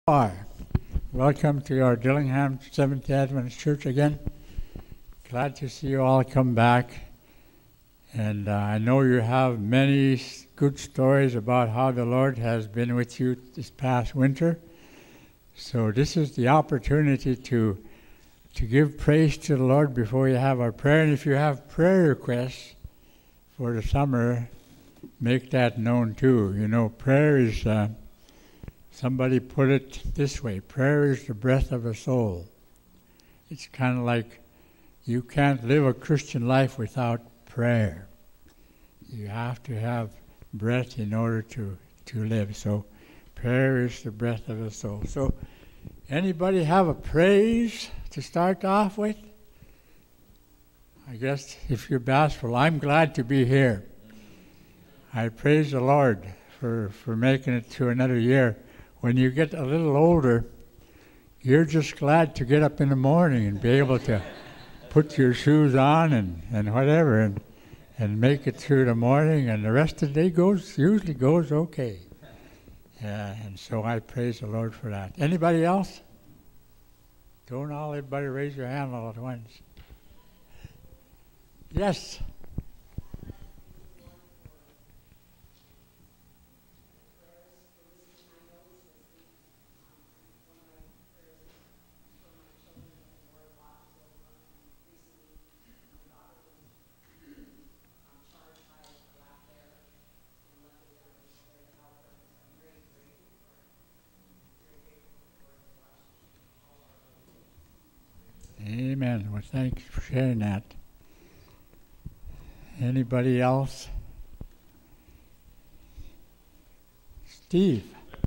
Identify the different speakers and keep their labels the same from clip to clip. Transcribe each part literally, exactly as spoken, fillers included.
Speaker 1: Hi, welcome to our Dillingham Seventh-day Adventist Church again. Glad to see you all come back. And uh, I know you have many s- good stories about how the Lord has been with you this past winter. So this is the opportunity to to give praise to the Lord before you have our prayer. And if you have prayer requests for the summer, make that known too. You know, prayer is... Uh, Somebody put it this way: prayer is the breath of a soul. It's kind of like you can't live a Christian life without prayer. You have to have breath in order to, to live. So prayer is the breath of a soul. So anybody have a praise to start off with? I guess if you're bashful, I'm glad to be here. I praise the Lord for, for making it through another year. When you get a little older, you're just glad to get up in the morning and be able to put your shoes on and, and whatever and and make it through the morning, and the rest of the day goes usually goes okay. Yeah, and so I praise the Lord for that. Anybody else? Don't all everybody raise your hand all at once. Yes. Amen. Well, thanks for sharing that. Anybody else? Steve.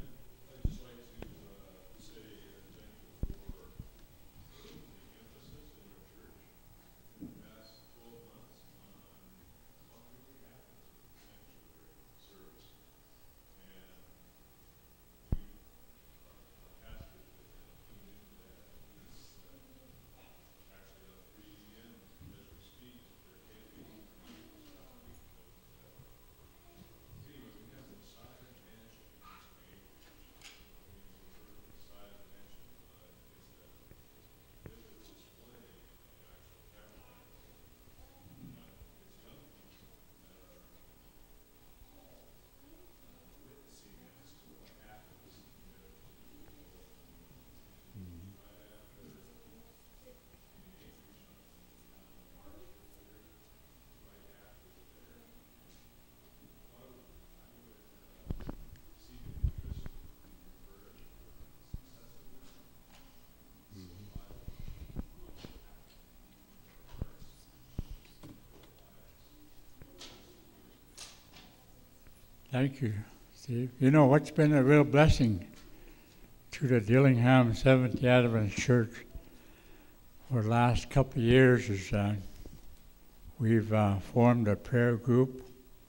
Speaker 1: Thank you, Steve. You know what's been a real blessing to the Dillingham Seventh-day Adventist Church for the last couple of years is uh, we've uh, formed a prayer group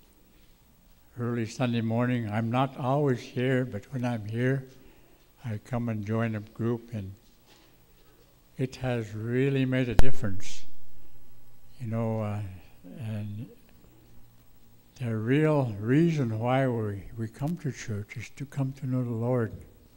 Speaker 1: early Sunday morning. I'm not always here, but when I'm here, I come and join a group, and it has really made a difference. You know, uh, and the real reason why we, we come to church is to come to know the Lord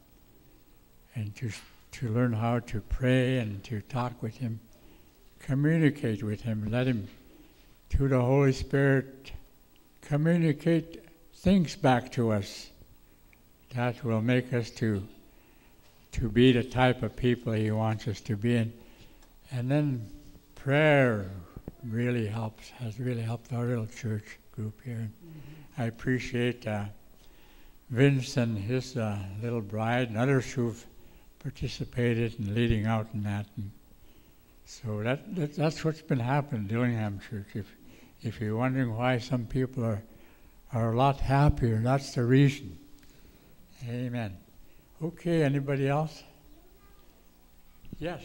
Speaker 1: and to to learn how to pray and to talk with Him, communicate with Him, let Him, through the Holy Spirit, communicate things back to us that will make us to to be the type of people He wants us to be in. And then prayer really helps, has really helped our little church group here. Mm-hmm. I appreciate uh, Vince and his uh, little bride and others who've participated in leading out in that. And so that, that that's what's been happening in Dillingham Church. If if you're wondering why some people are are a lot happier, that's the reason. Amen. Okay, anybody else? Yes.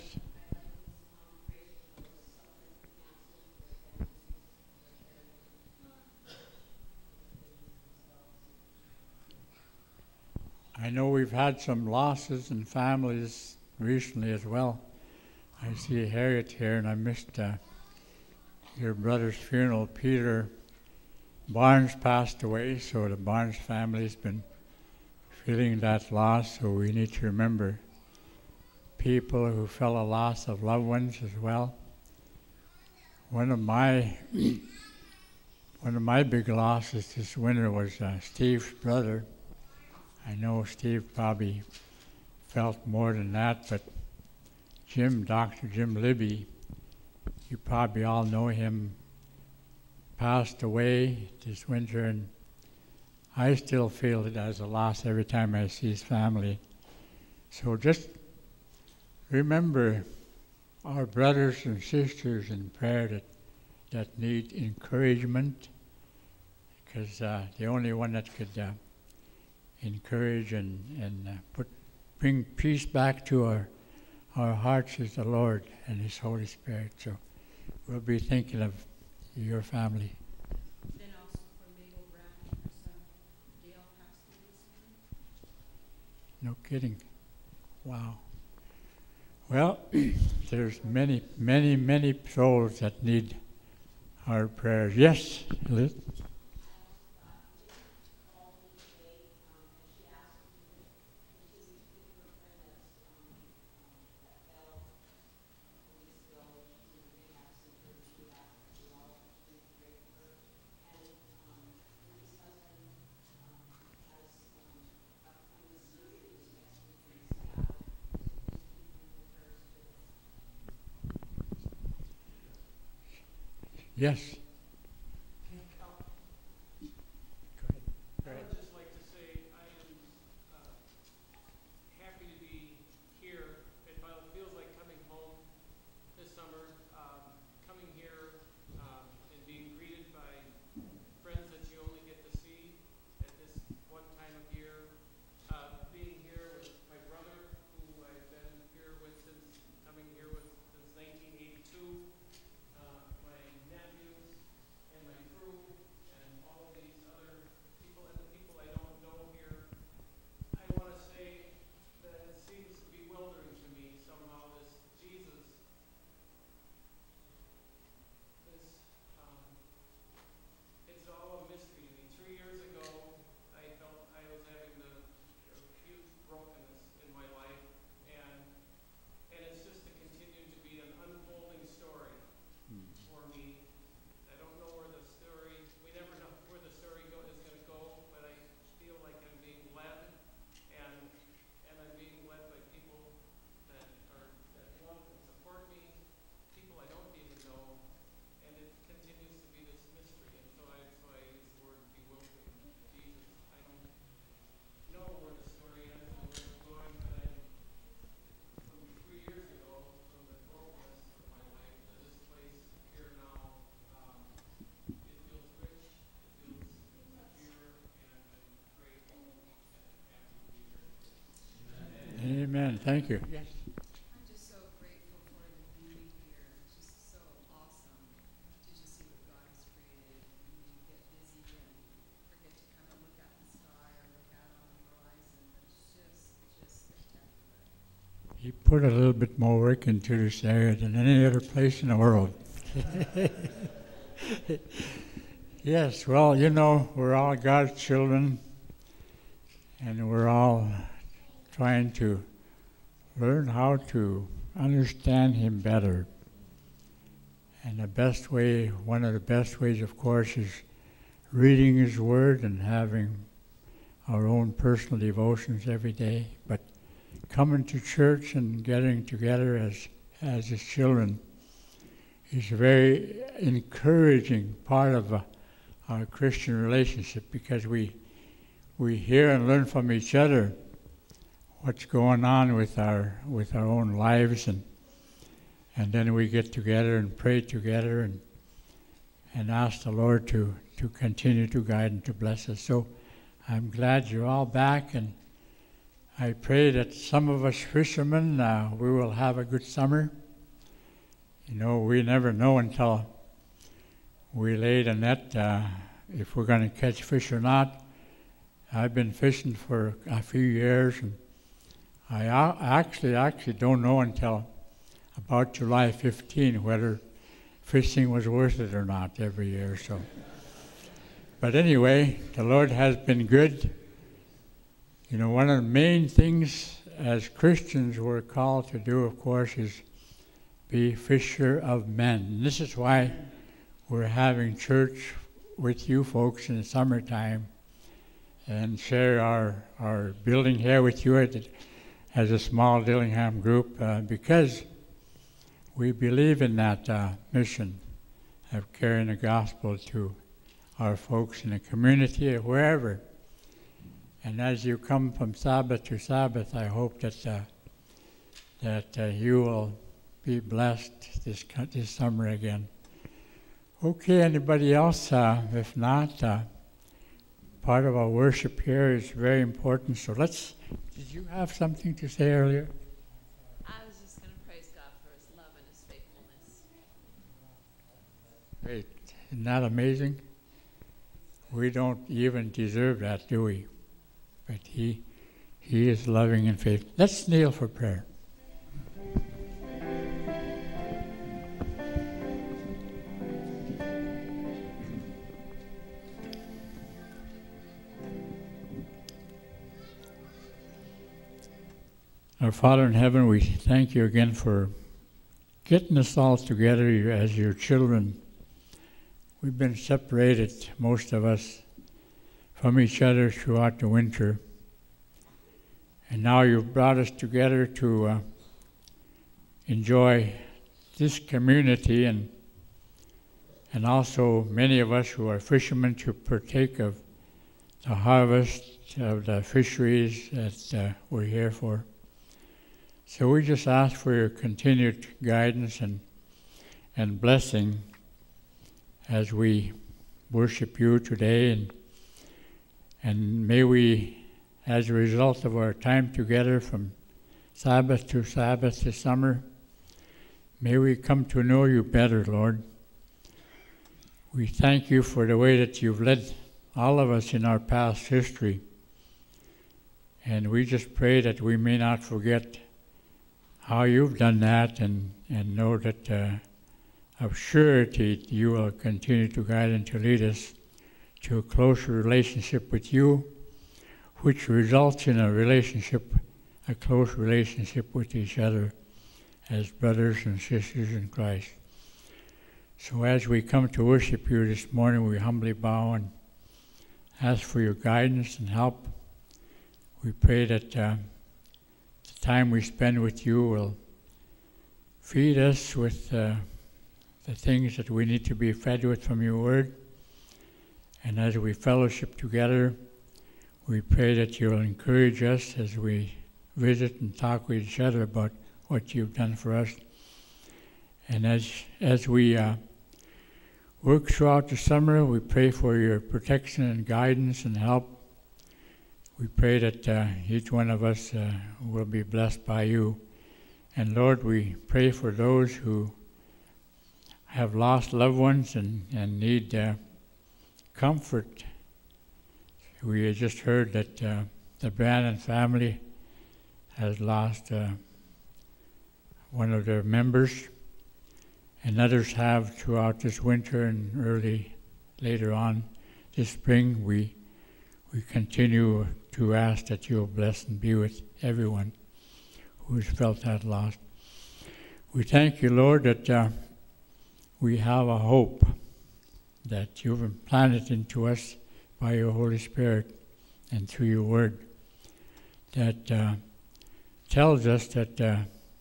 Speaker 1: I know we've had some losses in families recently as well. I see Harriet here, and I missed uh, your brother's funeral. Peter Barnes passed away, so the Barnes family's been feeling that loss, so we need to remember people who felt a loss of loved ones as well. One of my one of my big losses this winter was uh, Steve's brother. I know Steve probably felt more than that, but Jim, Doctor Jim Libby, you probably all know him, passed away this winter, and I still feel it as a loss every time I see his family. So just remember our brothers and sisters in prayer that, that need encouragement, because uh, the only one that could uh, encourage and, and uh, put bring peace back to our, our hearts is the Lord and His Holy Spirit. So we'll be thinking of your family.
Speaker 2: Then also for Mabel Brown, her son Dale passed away this morning.
Speaker 1: No kidding. Wow. Well, there's many, many, many souls that need our prayers. Yes, Liz? Yes.
Speaker 3: I would just like to say I am uh, happy to be here. It feels like coming home this summer, um, coming here um, and being greeted by friends that you only get to see at this one time of year. Uh, being here with my brother, who I've been here with since coming here with since nineteen eighty-two. Uh, my nephews and my crew and all of these other people and the people I don't know here. I want to say that it seems bewildering to me somehow, this Jesus, this, um, it's all a mystery to me. Three years ago, I felt I was having the a huge brokenness in my life, and and it's just to continue to be an unfolding story for me. I don't know where the story, we never know where the story go, is going to go, but I feel like I'm being led, and and I'm being led by people that are that love and support me, people I don't even know, and it continues to be this mystery. And so I, so I use the word bewildering. Jesus, I don't know where the story ends and where it's going, but I, from three years ago, from the brokenness of my life to this place here now, um, it feels rich, it feels secure, and I'm grateful and happy to be here.
Speaker 1: Amen. Thank you. Yes.
Speaker 2: I'm just so grateful for the beauty here. It's just so awesome to just see what God has created. And you get busy and forget to kind of look at the sky or look out on the horizon. It's just, just spectacular.
Speaker 1: He put a little bit more work into this area than any other place in the world. Yes, well, you know, we're all God's children, and we're all trying to learn how to understand Him better. And the best way, one of the best ways, of course, is reading His Word and having our own personal devotions every day. But coming to church and getting together as, as His children is a very encouraging part of uh, our Christian relationship, because we we hear and learn from each other what's going on with our with our own lives, and and then we get together and pray together and and ask the Lord to to continue to guide and to bless us. So I'm glad you're all back, and I pray that some of us fishermen, uh, we will have a good summer. You know, we never know until we lay the net uh, if we're going to catch fish or not. I've been fishing for a few years, and I a- actually actually don't know until about July fifteenth whether fishing was worth it or not every year. So, but anyway, the Lord has been good. You know, one of the main things as Christians we're called to do, of course, is be fisher of men. And this is why we're having church with you folks in the summertime and share our, our building here with you at, as a small Dillingham group, uh, because we believe in that uh, mission of carrying the gospel to our folks in the community or wherever. And as you come from Sabbath to Sabbath, I hope that uh, that uh, you will be blessed this this summer again. Okay, anybody else? Uh, if not, uh, part of our worship here is very important. So let's. Did you have something to say earlier?
Speaker 4: I was just going to praise God for His love and His faithfulness.
Speaker 1: Great. Isn't that amazing? We don't even deserve that, do we? But He, He is loving and faithful. Let's kneel for prayer. Our Father in heaven, we thank you again for getting us all together as your children. We've been separated, most of us, from each other throughout the winter. And now you've brought us together to uh, enjoy this community, and and also many of us who are fishermen to partake of the harvest of the fisheries that uh, we're here for. So we just ask for your continued guidance and and blessing as we worship you today, and and may we, as a result of our time together from Sabbath to Sabbath this summer, may we come to know you better, Lord. We thank you for the way that you've led all of us in our past history, and we just pray that we may not forget how you've done that, and, and know that uh, of surety you will continue to guide and to lead us to a closer relationship with you, which results in a relationship, a close relationship with each other as brothers and sisters in Christ. So as we come to worship you this morning, we humbly bow and ask for your guidance and help. We pray that uh, the time we spend with you will feed us with uh, the things that we need to be fed with from your word. And as we fellowship together, we pray that you'll encourage us as we visit and talk with each other about what you've done for us. And as as we uh, work throughout the summer, we pray for your protection and guidance and help. We pray that uh, each one of us uh, will be blessed by you. And Lord, we pray for those who have lost loved ones and, and need uh, comfort. We just heard that uh, the Brannon family has lost uh, one of their members, and others have throughout this winter and early later on this spring. We we continue to ask that you'll bless and be with everyone who's felt that loss. We thank you, Lord, that uh, we have a hope that you've implanted into us by your Holy Spirit and through your word that uh, tells us that uh,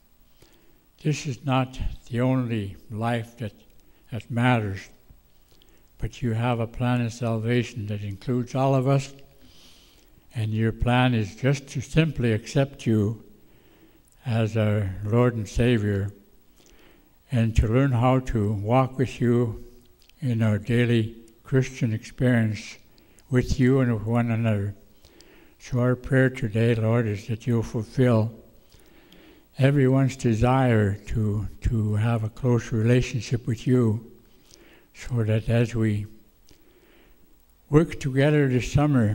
Speaker 1: this is not the only life that, that matters, but you have a plan of salvation that includes all of us, and your plan is just to simply accept you as our Lord and Savior, and to learn how to walk with you in our daily Christian experience with you and with one another. So our prayer today, Lord, is that you'll fulfill everyone's desire to to have a close relationship with you, so that as we work together this summer,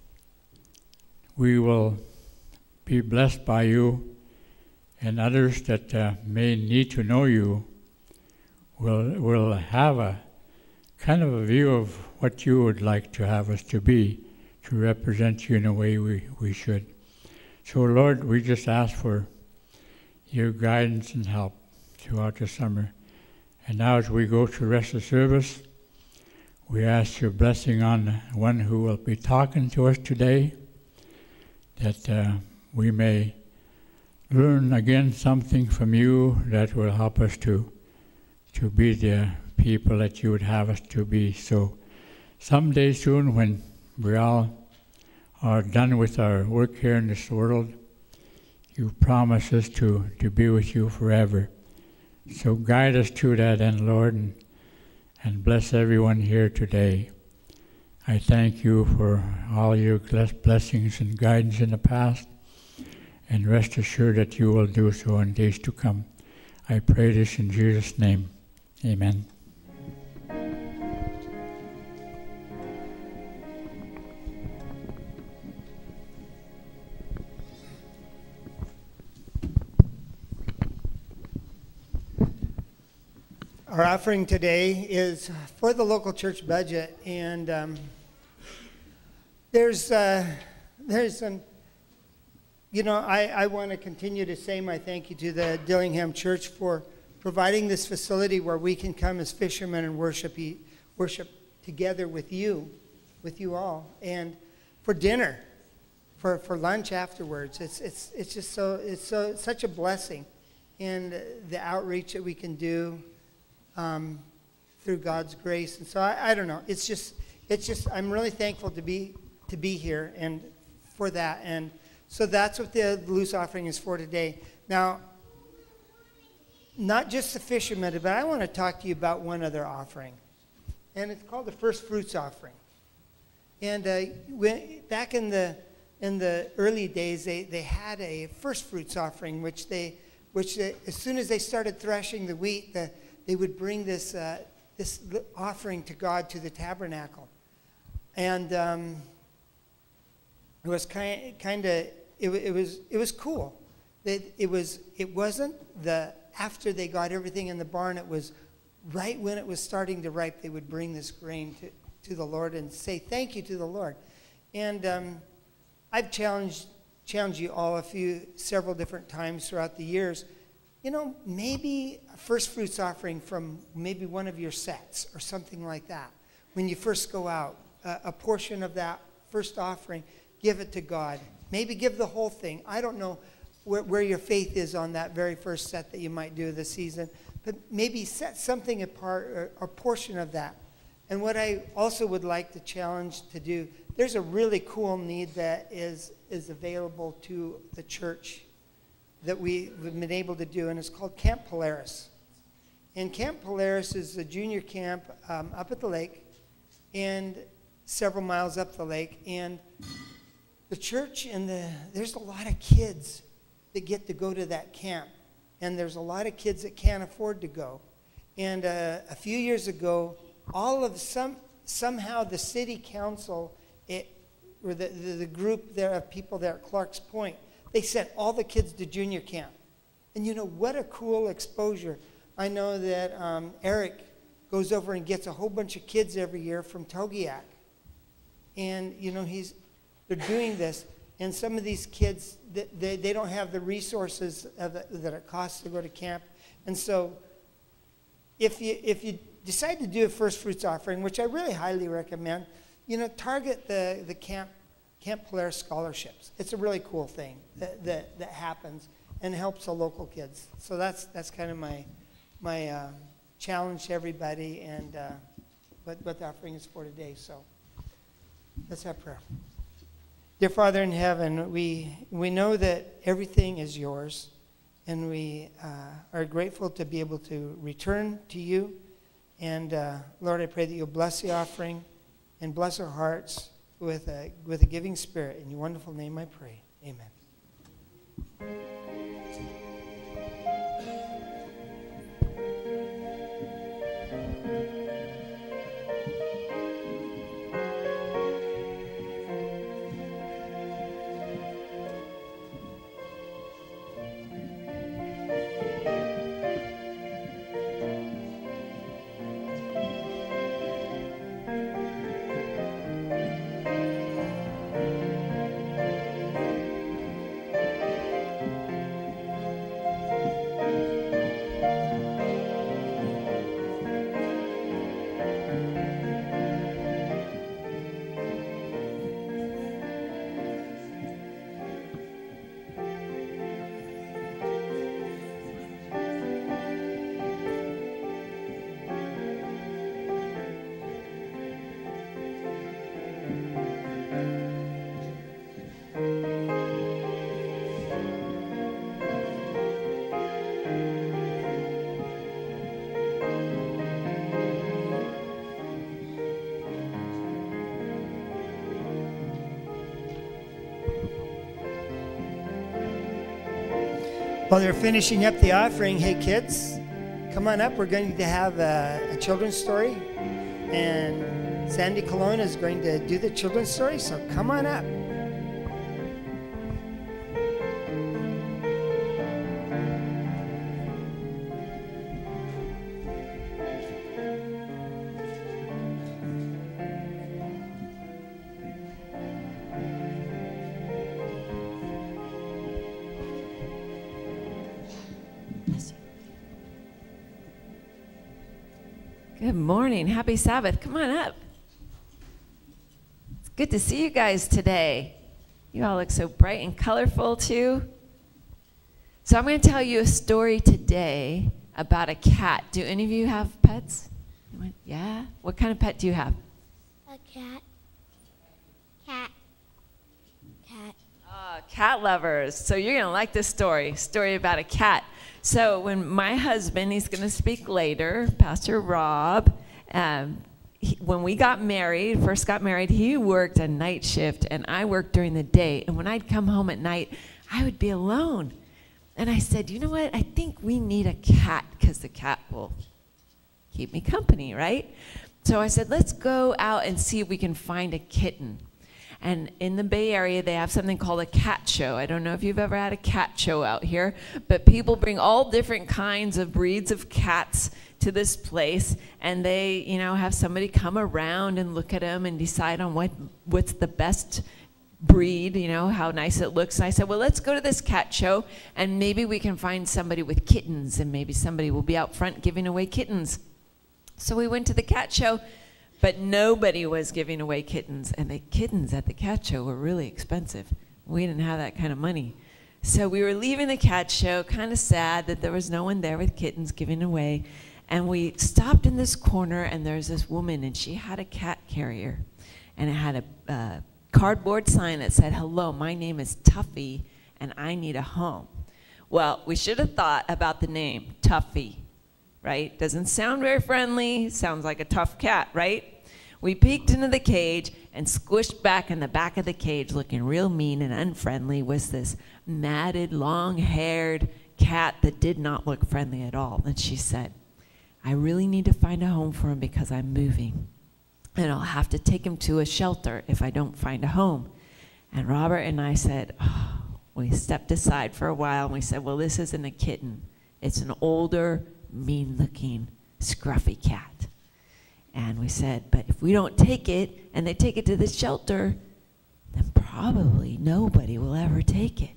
Speaker 1: we will be blessed by you, and others that uh, may need to know you will will have a kind of a view of what you would like to have us to be to represent you in a way we, we should. So, Lord, we just ask for your guidance and help throughout the summer. And now as we go to the rest of the service, we ask your blessing on the one who will be talking to us today, that uh, we may learn again something from you that will help us to to be the people that you would have us to be. So someday soon, when we all are done with our work here in this world, you promise us to, to be with you forever. So guide us to that end, Lord, and, and bless everyone here today. I thank you for all your blessings and guidance in the past, and rest assured that you will do so in days to come. I pray this in Jesus' name. Amen.
Speaker 5: Our offering today is for the local church budget, and um, there's uh, there's some, you know, I, I want to continue to say my thank you to the Dillingham Church for providing this facility where we can come as fishermen and worship worship together with you, with you all, and for dinner, for, for lunch afterwards. It's it's it's just so it's so it's such a blessing, and the outreach that we can do um, through God's grace. And so I, I don't know. It's just it's just I'm really thankful to be to be here and for that. And so that's what the loose offering is for today. Now, not just the fishermen, but I want to talk to you about one other offering. And it's called the first fruits offering. And uh, when, back in the in the early days, they, they had a first fruits offering, which they which they, as soon as they started threshing the wheat, the, they would bring this uh, this offering to God to the tabernacle. And um, it was kind kind of it, it was it was cool. It, it was it wasn't the after they got everything in the barn. It was right when it was starting to ripe. They would bring this grain to, to the Lord and say thank you to the Lord. And um, I've challenged challenged you all a few several different times throughout the years. You know, maybe a first fruits offering from maybe one of your sets or something like that. When you first go out, uh, a portion of that first offering, give it to God. Maybe give the whole thing. I don't know where, where your faith is on that very first set that you might do this season, but maybe set something apart, or a portion of that. And what I also would like to challenge to do, there's a really cool need that is, is available to the church that we've been able to do, and it's called Camp Polaris. And Camp Polaris is a junior camp um, up at the lake, and several miles up the lake. And the church and the there's a lot of kids that get to go to that camp, and there's a lot of kids that can't afford to go. And uh, a few years ago, all of some somehow the city council, it, or the, the the group there of people there at Clark's Point, they sent all the kids to junior camp. And you know, what a cool exposure. I know that um, Eric goes over and gets a whole bunch of kids every year from Togiak. And, you know, he's they're doing this. And some of these kids, they, they don't have the resources of the, that it costs to go to camp. And so if you, if you decide to do a first fruits offering, which I really highly recommend, you know, target the, the camp Camp Polaris scholarships. It's a really cool thing that, that, that happens and helps the local kids. So that's that's kind of my my uh, challenge to everybody, and uh, what, what the offering is for today. So let's have prayer. Dear Father in heaven, we we know that everything is yours, and we uh, are grateful to be able to return to you. And uh, Lord, I pray that you'll bless the offering and bless our hearts with a, with a giving spirit. In your wonderful name I pray. Amen. While they're finishing up the offering, hey kids, come on up. We're going to have a, a children's story. And Sandy Colon is going to do the children's story, so come on up.
Speaker 4: Good morning. Happy Sabbath. Come on up. It's good to see you guys today. You all look so bright and colorful, too. So I'm going to tell you a story today about a cat. Do any of you have pets? Yeah? What kind of pet do you have?
Speaker 6: A cat. Cat. Cat.
Speaker 4: Uh, cat lovers. So you're going to like this story. Story about a cat. So when my husband, he's going to speak later, Pastor Rob, um, he, when we got married, first got married, he worked a night shift and I worked during the day. And when I'd come home at night, I would be alone. And I said, you know what? I think we need a cat because the cat will keep me company, right? So I said, let's go out and see if we can find a kitten. And in the Bay Area, they have something called a cat show. I don't know if you've ever had a cat show out here, but people bring all different kinds of breeds of cats to this place, and they, you know, have somebody come around and look at them and decide on what what's the best breed, you know, how nice it looks. And I said, well, let's go to this cat show, and maybe we can find somebody with kittens, and maybe somebody will be out front giving away kittens. So we went to the cat show. But nobody was giving away kittens, and the kittens at the cat show were really expensive. We didn't have that kind of money. So we were leaving the cat show, kind of sad that there was no one there with kittens giving away. And we stopped in this corner, and there's this woman, and she had a cat carrier. And it had a uh, cardboard sign that said, hello, my name is Tuffy, and I need a home. Well, we should have thought about the name, Tuffy, right? Doesn't sound very friendly, sounds like a tough cat, right? We peeked into the cage, and squished back in the back of the cage, looking real mean and unfriendly, was this matted, long-haired cat that did not look friendly at all. And she said, I really need to find a home for him because I'm moving, and I'll have to take him to a shelter if I don't find a home. And Robert and I said, oh, we stepped aside for a while, and we said, well, this isn't a kitten. It's an older, mean-looking, scruffy cat. And we said, but if we don't take it, and they take it to the shelter, then probably nobody will ever take it.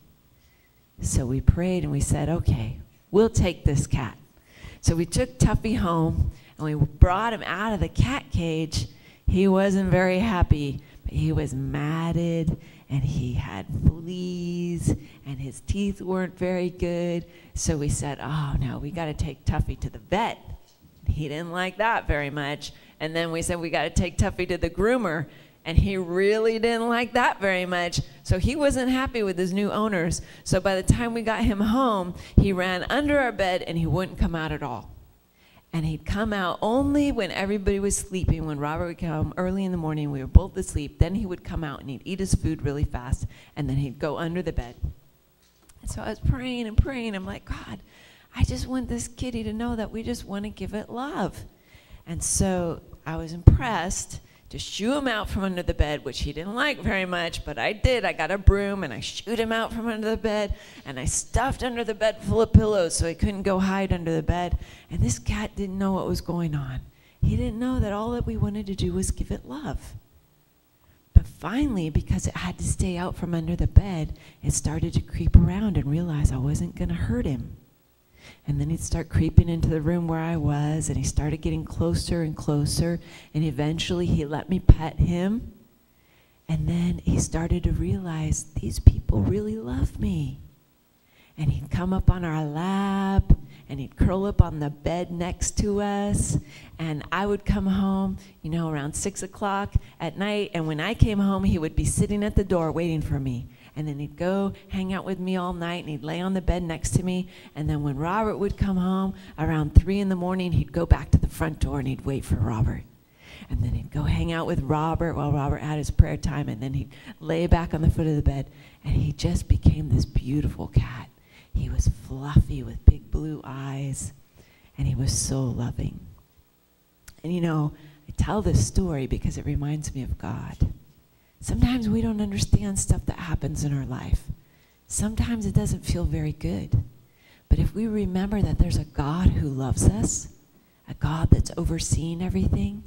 Speaker 4: So we prayed and we said, okay, we'll take this cat. So we took Tuffy home, and we brought him out of the cat cage. He wasn't very happy, but he was matted, and he had fleas, and his teeth weren't very good. So we said, oh no, we gotta take Tuffy to the vet. He didn't like that very much. And then we said, we got to take Tuffy to the groomer, and he really didn't like that very much. So he wasn't happy with his new owners. So by the time we got him home, he ran under our bed, and he wouldn't come out at all. And he'd come out only when everybody was sleeping. When Robert would come early in the morning, we were both asleep. Then he would come out, and he'd eat his food really fast, and then he'd go under the bed. And so I was praying and praying. I'm like, God, I just want this kitty to know that we just want to give it love. And so I was impressed to shoo him out from under the bed, which he didn't like very much, but I did. I got a broom, and I shooed him out from under the bed, and I stuffed under the bed full of pillows so he couldn't go hide under the bed. And this cat didn't know what was going on. He didn't know that all that we wanted to do was give it love. But finally, because it had to stay out from under the bed, it started to creep around and realize I wasn't going to hurt him. And then he'd start creeping into the room where I was, and he started getting closer and closer, and eventually he let me pet him. And then he started to realize these people really love me. And he'd come up on our lap, and he'd curl up on the bed next to us, and I would come home, you know, around six o'clock at night, and when I came home, he would be sitting at the door waiting for me. And then he'd go hang out with me all night, and he'd lay on the bed next to me. And then when Robert would come home around three in the morning, he'd go back to the front door, and he'd wait for Robert. And then he'd go hang out with Robert while Robert had his prayer time, and then he'd lay back on the foot of the bed, and he just became this beautiful cat. He was fluffy with big blue eyes, and he was so loving. And you know, I tell this story because it reminds me of God. Sometimes we don't understand stuff that happens in our life. Sometimes it doesn't feel very good. But if we remember that there's a God who loves us, a God that's overseeing everything,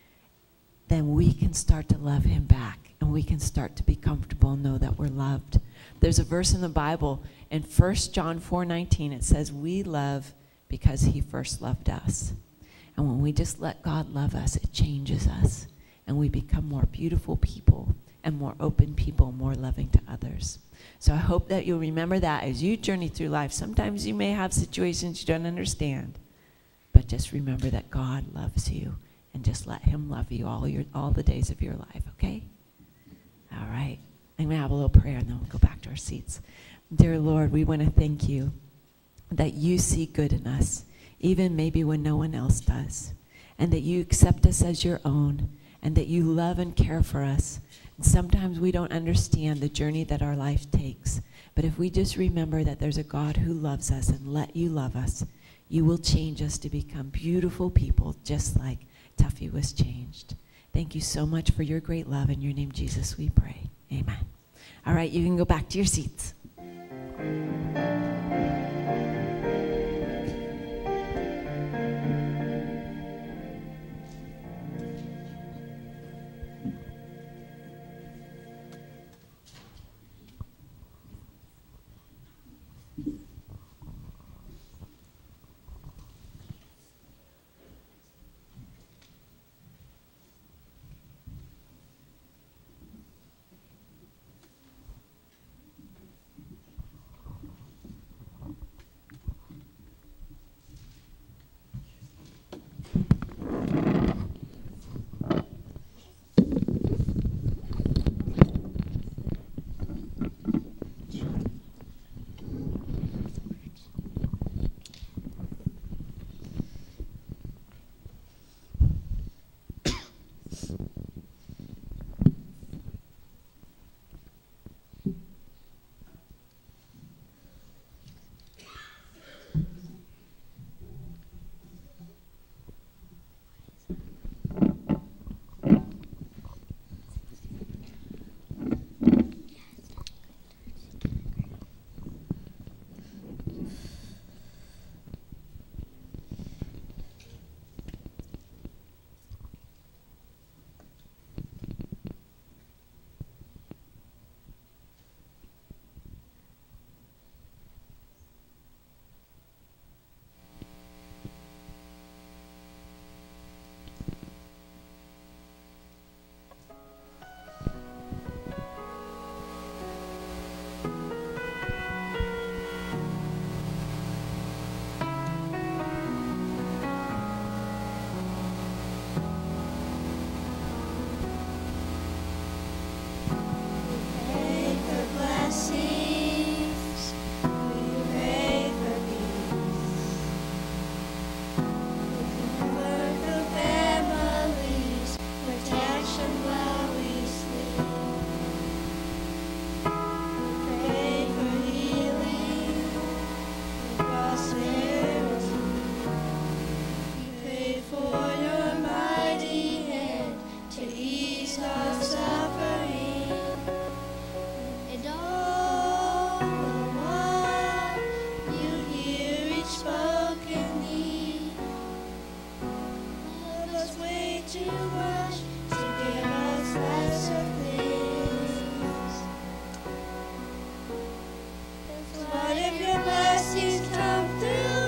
Speaker 4: then we can start to love him back, and we can start to be comfortable and know that we're loved. There's a verse in the Bible in First John four nineteen. It says, we love because he first loved us. And when we just let God love us, it changes us, and we become more beautiful people and more open people, more loving to others. So I hope that you'll remember that as you journey through life. Sometimes you may have situations you don't understand, but just remember that God loves you, and just let him love you all your all the days of your life, okay? All right. I'm going to have a little prayer, and then we'll go back to our seats. Dear Lord, we want to thank you that you see good in us, even maybe when no one else does, and that you accept us as your own, and that you love and care for us. And sometimes we don't understand the journey that our life takes, but if we just remember that there's a God who loves us and let you love us, you will change us to become beautiful people, just like Tuffy was changed. Thank you so much for your great love. In your name, Jesus, we pray. Amen. All right, you can go back to your seats.
Speaker 6: What if your blessings come through?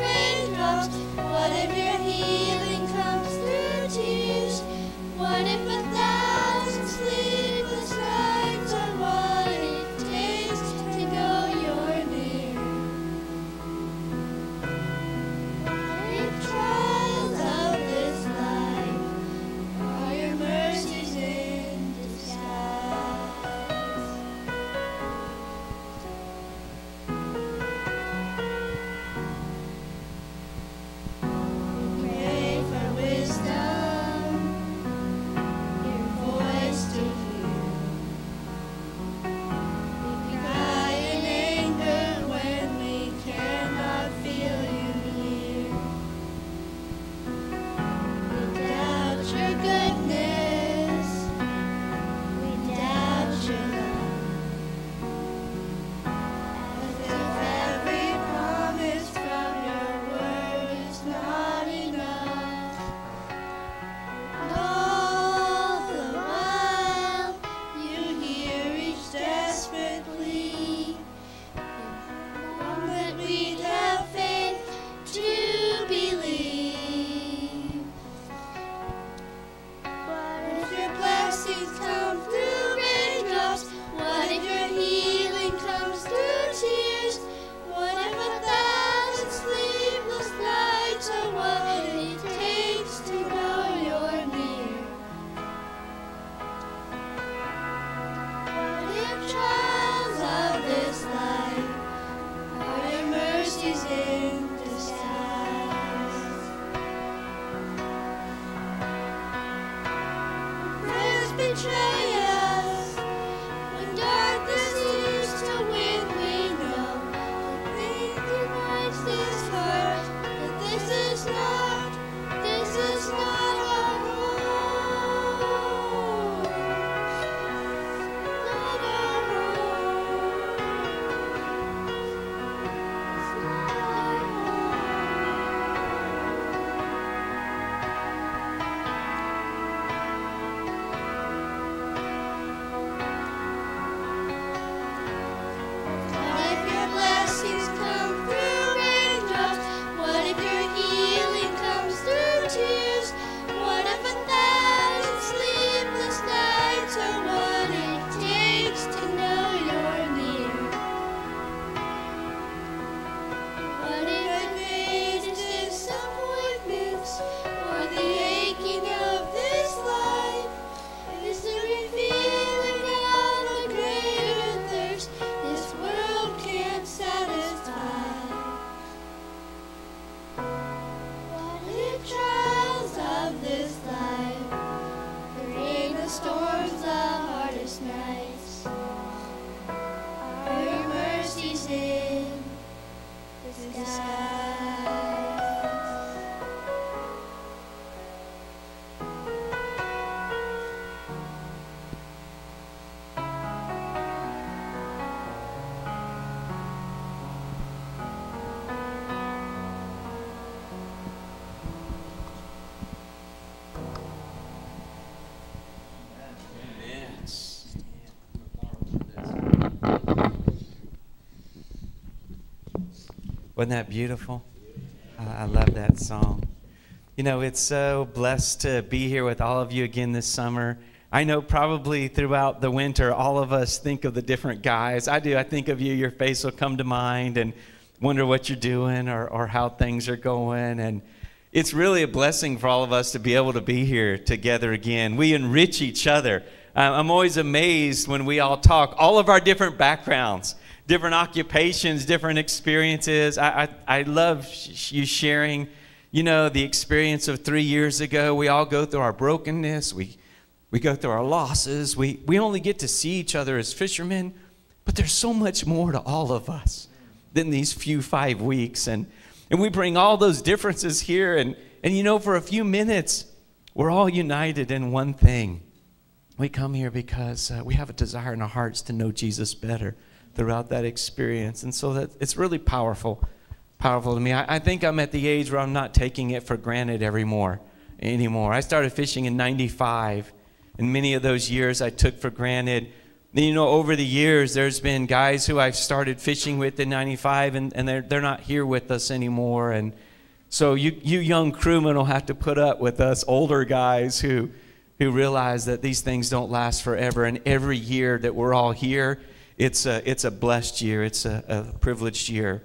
Speaker 7: Wasn't that beautiful? Uh, I love that song. You know, it's so blessed to be here with all of you again this summer. I know probably throughout the winter, all of us think of the different guys. I do. I think of you. Your face will come to mind and wonder what you're doing or, or how things are going. And it's really a blessing for all of us to be able to be here together again. We enrich each other. Uh, I'm always amazed when we all talk, all of our different backgrounds, different occupations, different experiences. I, I, I love sh- you sharing, you know, the experience of three years ago. We all go through our brokenness. We we go through our losses. We, we only get to see each other as fishermen, but there's so much more to all of us than these few five weeks. And, and we bring all those differences here. And, and, you know, for a few minutes, we're all united in one thing. We come here because uh, we have a desire in our hearts to know Jesus better throughout that experience. And so that it's really powerful, powerful to me. I, I think I'm at the age where I'm not taking it for granted anymore. anymore. I started fishing in ninety-five, and many of those years I took for granted. And, you know, over the years, there's been guys who I've started fishing with in ninety-five, and, and they're, they're not here with us anymore. And so you, you young crewmen will have to put up with us older guys who, who realize that these things don't last forever. And every year that we're all here, It's a, it's a blessed year. It's a, a privileged year.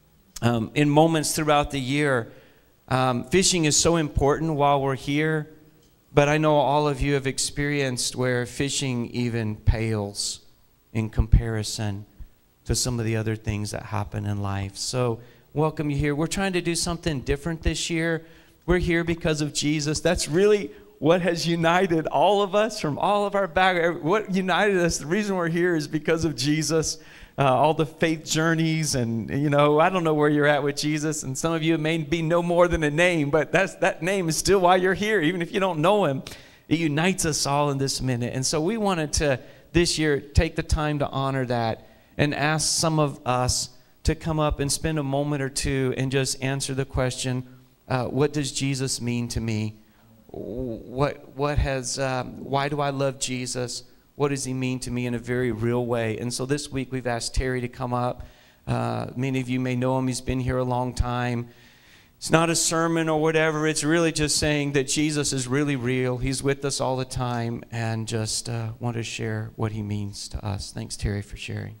Speaker 7: Um, in moments throughout the year, um, fishing is so important while we're here, but I know all of you have experienced where fishing even pales in comparison to some of the other things that happen in life. So welcome you here. We're trying to do something different this year. We're here because of Jesus. That's really what has united all of us from all of our backgrounds. What united us, the reason we're here is because of Jesus. Uh, all the faith journeys, and, you know, I don't know where you're at with Jesus, and some of you may be no more than a name, but that's, that name is still why you're here, even if you don't know him. It unites us all in this minute. And so we wanted to, this year, take the time to honor that and ask some of us to come up and spend a moment or two and just answer the question, uh, what does Jesus mean to me? What what has um, why do I love Jesus? What does he mean to me in a very real way? And so this week we've asked Terry to come up. Uh, many of you may know him. He's been here a long time. It's not a sermon or whatever. It's really just saying that Jesus is really real. He's with us all the time, and just uh, want to share what he means to us. Thanks, Terry, for sharing.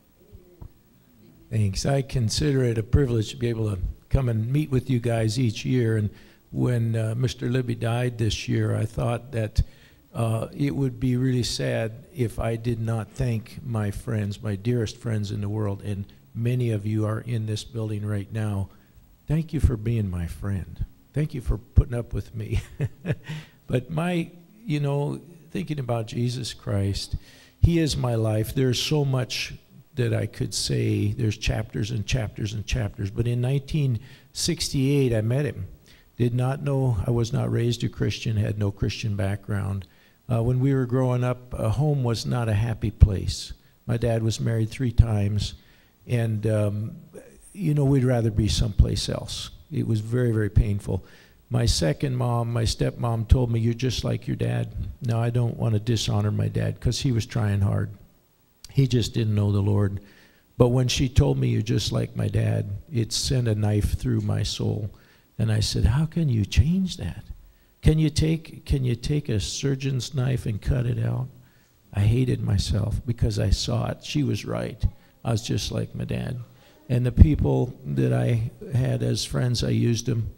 Speaker 8: Thanks. I consider it a privilege to be able to come and meet with you guys each year. And when uh, Mister Libby died this year, I thought that uh, it would be really sad if I did not thank my friends, my dearest friends in the world, and many of you are in this building right now. Thank you for being my friend. Thank you for putting up with me. But my, you know, thinking about Jesus Christ. He is my life. There's so much that I could say. There's chapters and chapters and chapters. But in nineteen sixty-eight, I met him. Did not know, I was not raised a Christian, had no Christian background. Uh, when we were growing up, a home was not a happy place. My dad was married three times, and um, you know, we'd rather be someplace else. It was very, very painful. My second mom, my stepmom, told me, "You're just like your dad." Now, I don't want to dishonor my dad because he was trying hard. He just didn't know the Lord. But when she told me, "You're just like my dad," it sent a knife through my soul. And I said, "How can you change that? Can you take, can you take a surgeon's knife and cut it out?" I hated myself because I saw it. She was right. I was just like my dad. And the people that I had as friends, I used them.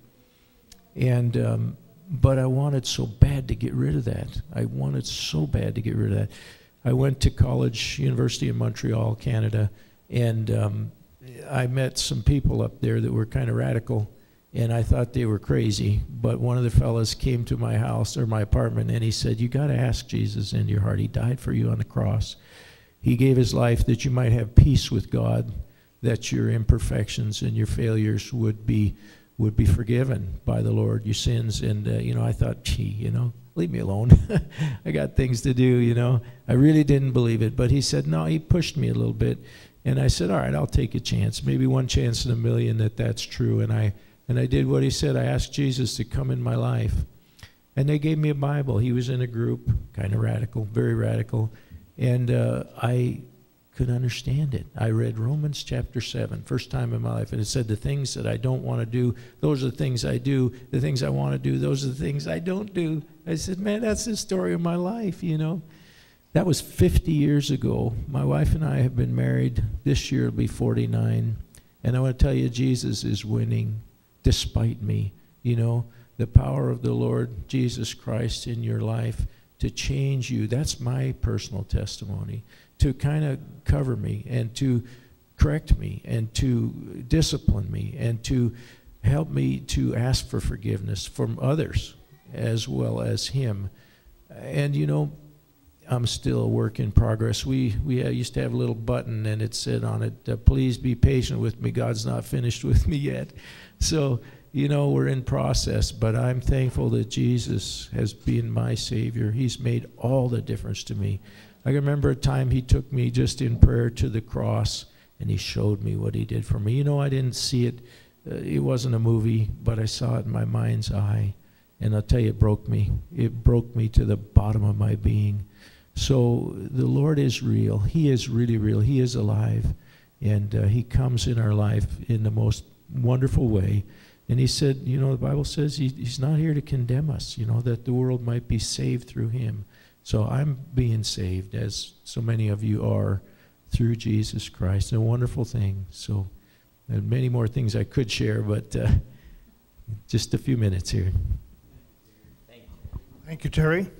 Speaker 8: And um, but I wanted so bad to get rid of that. I wanted so bad to get rid of that. I went to college, University of Montreal, Canada, and um, I met some people up there that were kind of radical, and I thought they were crazy. But one of the fellas came to my house or my apartment, and he said, "You got to ask Jesus into your heart. He died for you on the cross. He gave his life that you might have peace with God, that your imperfections and your failures would be would be forgiven by the Lord, your sins." And, uh, you know, I thought, gee, you know, leave me alone. I got things to do, you know. I really didn't believe it. But he said, no, he pushed me a little bit. And I said, all right, I'll take a chance. Maybe one chance in a million that that's true. And I, and I did what he said. I asked Jesus to come in my life. And they gave me a Bible. He was in a group, kind of radical, very radical. And uh, I could understand it. I read Romans chapter seven, first time in my life, and it said the things that I don't want to do, those are the things I do. The things I want to do, those are the things I don't do. I said, man, that's the story of my life, you know. That was fifty years ago. My wife and I have been married. This year will be forty-nine. And I want to tell you, Jesus is winning despite me. You know, the power of the Lord Jesus Christ in your life to change you. That's my personal testimony. To kind of cover me and to correct me and to discipline me and to help me to ask for forgiveness from others as well as him. And, you know, I'm still a work in progress. We, we used to have a little button and it said on it, uh, "Please be patient with me. God's not finished with me yet." So, you know, we're in process, but I'm thankful that Jesus has been my Savior. He's made all the difference to me. I can remember a time he took me just in prayer to the cross, and he showed me what he did for me. You know, I didn't see it. Uh, it wasn't a movie, but I saw it in my mind's eye. And I'll tell you, it broke me. It broke me to the bottom of my being. So the Lord is real. He is really real. He is alive. And uh, he comes in our life in the most wonderful way. And he said, you know, the Bible says he, he's not here to condemn us, you know, that the world might be saved through him. So I'm being saved, as so many of you are, through Jesus Christ. A wonderful thing. So there are many more things I could share, but uh, just a few minutes here.
Speaker 9: Thank you. Thank you, Terry.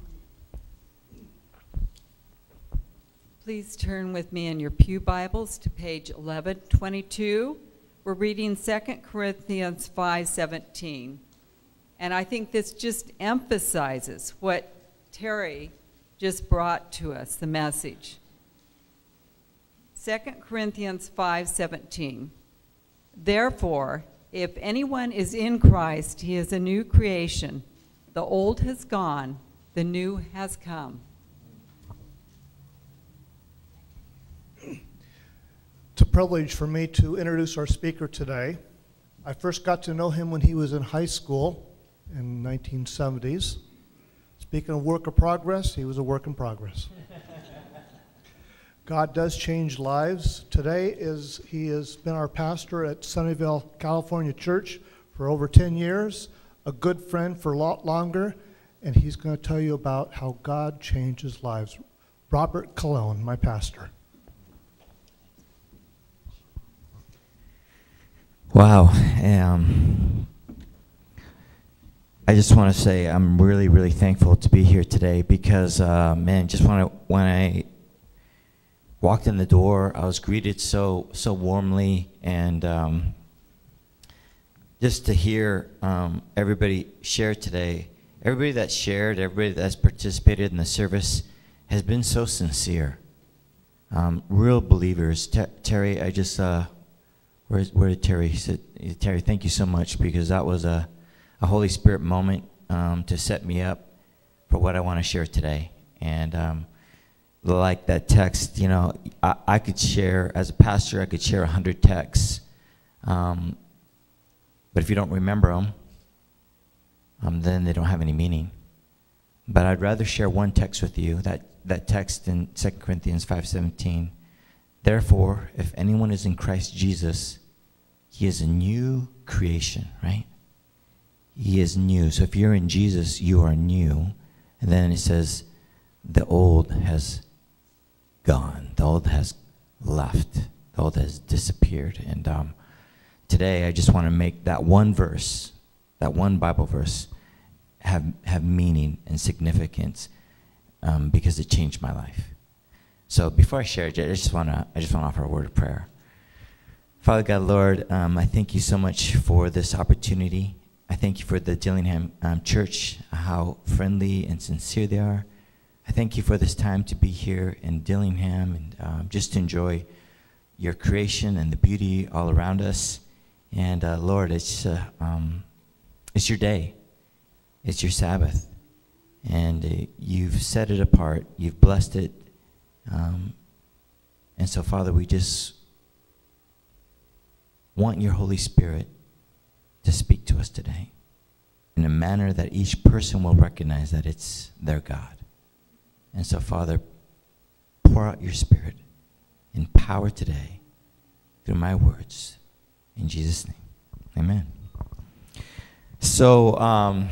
Speaker 10: Please turn with me in your pew Bibles to page eleven twenty-two. We're reading Second Corinthians five seventeen. And I think this just emphasizes what Terry just brought to us, the message. Second Corinthians five seventeen. Therefore, if anyone is in Christ, he is a new creation. The old has gone, the new has come.
Speaker 9: It's a privilege for me to introduce our speaker today. I first got to know him when he was in high school in the nineteen seventies. Speaking of work of progress, he was a work in progress. God does change lives. Today is he has been our pastor at Sunnyvale, California Church for over ten years, a good friend for a lot longer, and he's going to tell you about how God changes lives. Robert Colon, my pastor.
Speaker 11: Wow. Um, I just want to say I'm really, really thankful to be here today because, uh, man, just when I, when I walked in the door, I was greeted so so warmly, and um, just to hear um, everybody share today, everybody that shared, everybody that's participated in the service has been so sincere. Um, real believers. Ter- Terry, I just, uh, where, where did Terry sit? Terry, thank you so much, because that was a, a Holy Spirit moment um, to set me up for what I want to share today. And um, like that text, you know, I, I could share, as a pastor, I could share a hundred texts. Um, but if you don't remember them, um, then they don't have any meaning. But I'd rather share one text with you, that, that text in Second Corinthians five seventeen. Therefore, if anyone is in Christ Jesus, he is a new creation, right? He is new. So if you're in Jesus, you are new. And then it says, the old has gone. The old has left. The old has disappeared. And um, today I just want to make that one verse, that one Bible verse, have have meaning and significance, um, because it changed my life. So before I share it, I just want to I just want to offer a word of prayer. Father God, Lord, um, I thank you so much for this opportunity. I thank you for the Dillingham um, Church, how friendly and sincere they are. I thank you for this time to be here in Dillingham and um, just to enjoy your creation and the beauty all around us. And uh, Lord, it's uh, um, it's your day. It's your Sabbath. And uh, you've set it apart. You've blessed it. Um, and so, Father, we just want your Holy Spirit to speak to us today in a manner that each person will recognize that it's their God. And so, Father, pour out your Spirit in power today through my words. In Jesus' name, amen. So, um,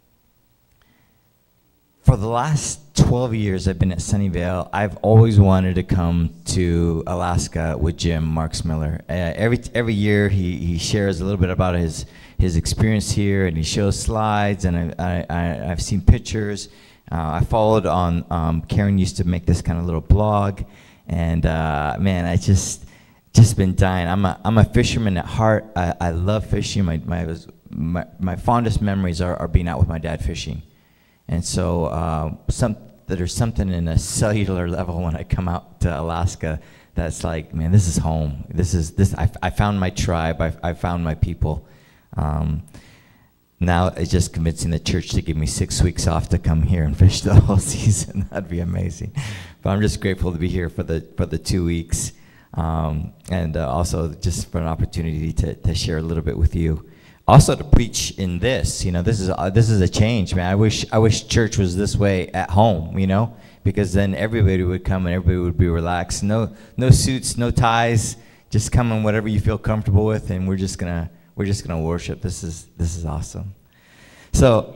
Speaker 11: for the last twelve years I've been at Sunnyvale, I've always wanted to come to Alaska with Jim Marks Miller. Uh, every every year he, he shares a little bit about his his experience here, and he shows slides, and I, I, I, I've seen pictures. Uh, I followed on, um, Karen used to make this kind of little blog, and uh, man, I just just been dying. I'm a I'm a fisherman at heart. I, I love fishing. My my, my my fondest memories are, are being out with my dad fishing. And so uh, some, there's something in a cellular level when I come out to Alaska that's like, man, this is home. This is this. I, I found my tribe. I, I found my people. Um, now it's just convincing the church to give me six weeks off to come here and fish the whole season. That'd be amazing. But I'm just grateful to be here for the for the two weeks, um, and uh, also just for an opportunity to to share a little bit with you. Also to preach in this, you know, this is uh, this is a change, man. I wish I wish church was this way at home, you know, because then everybody would come and everybody would be relaxed. No no suits, no ties, just come in whatever you feel comfortable with, and we're just gonna we're just gonna worship. This is this is awesome. So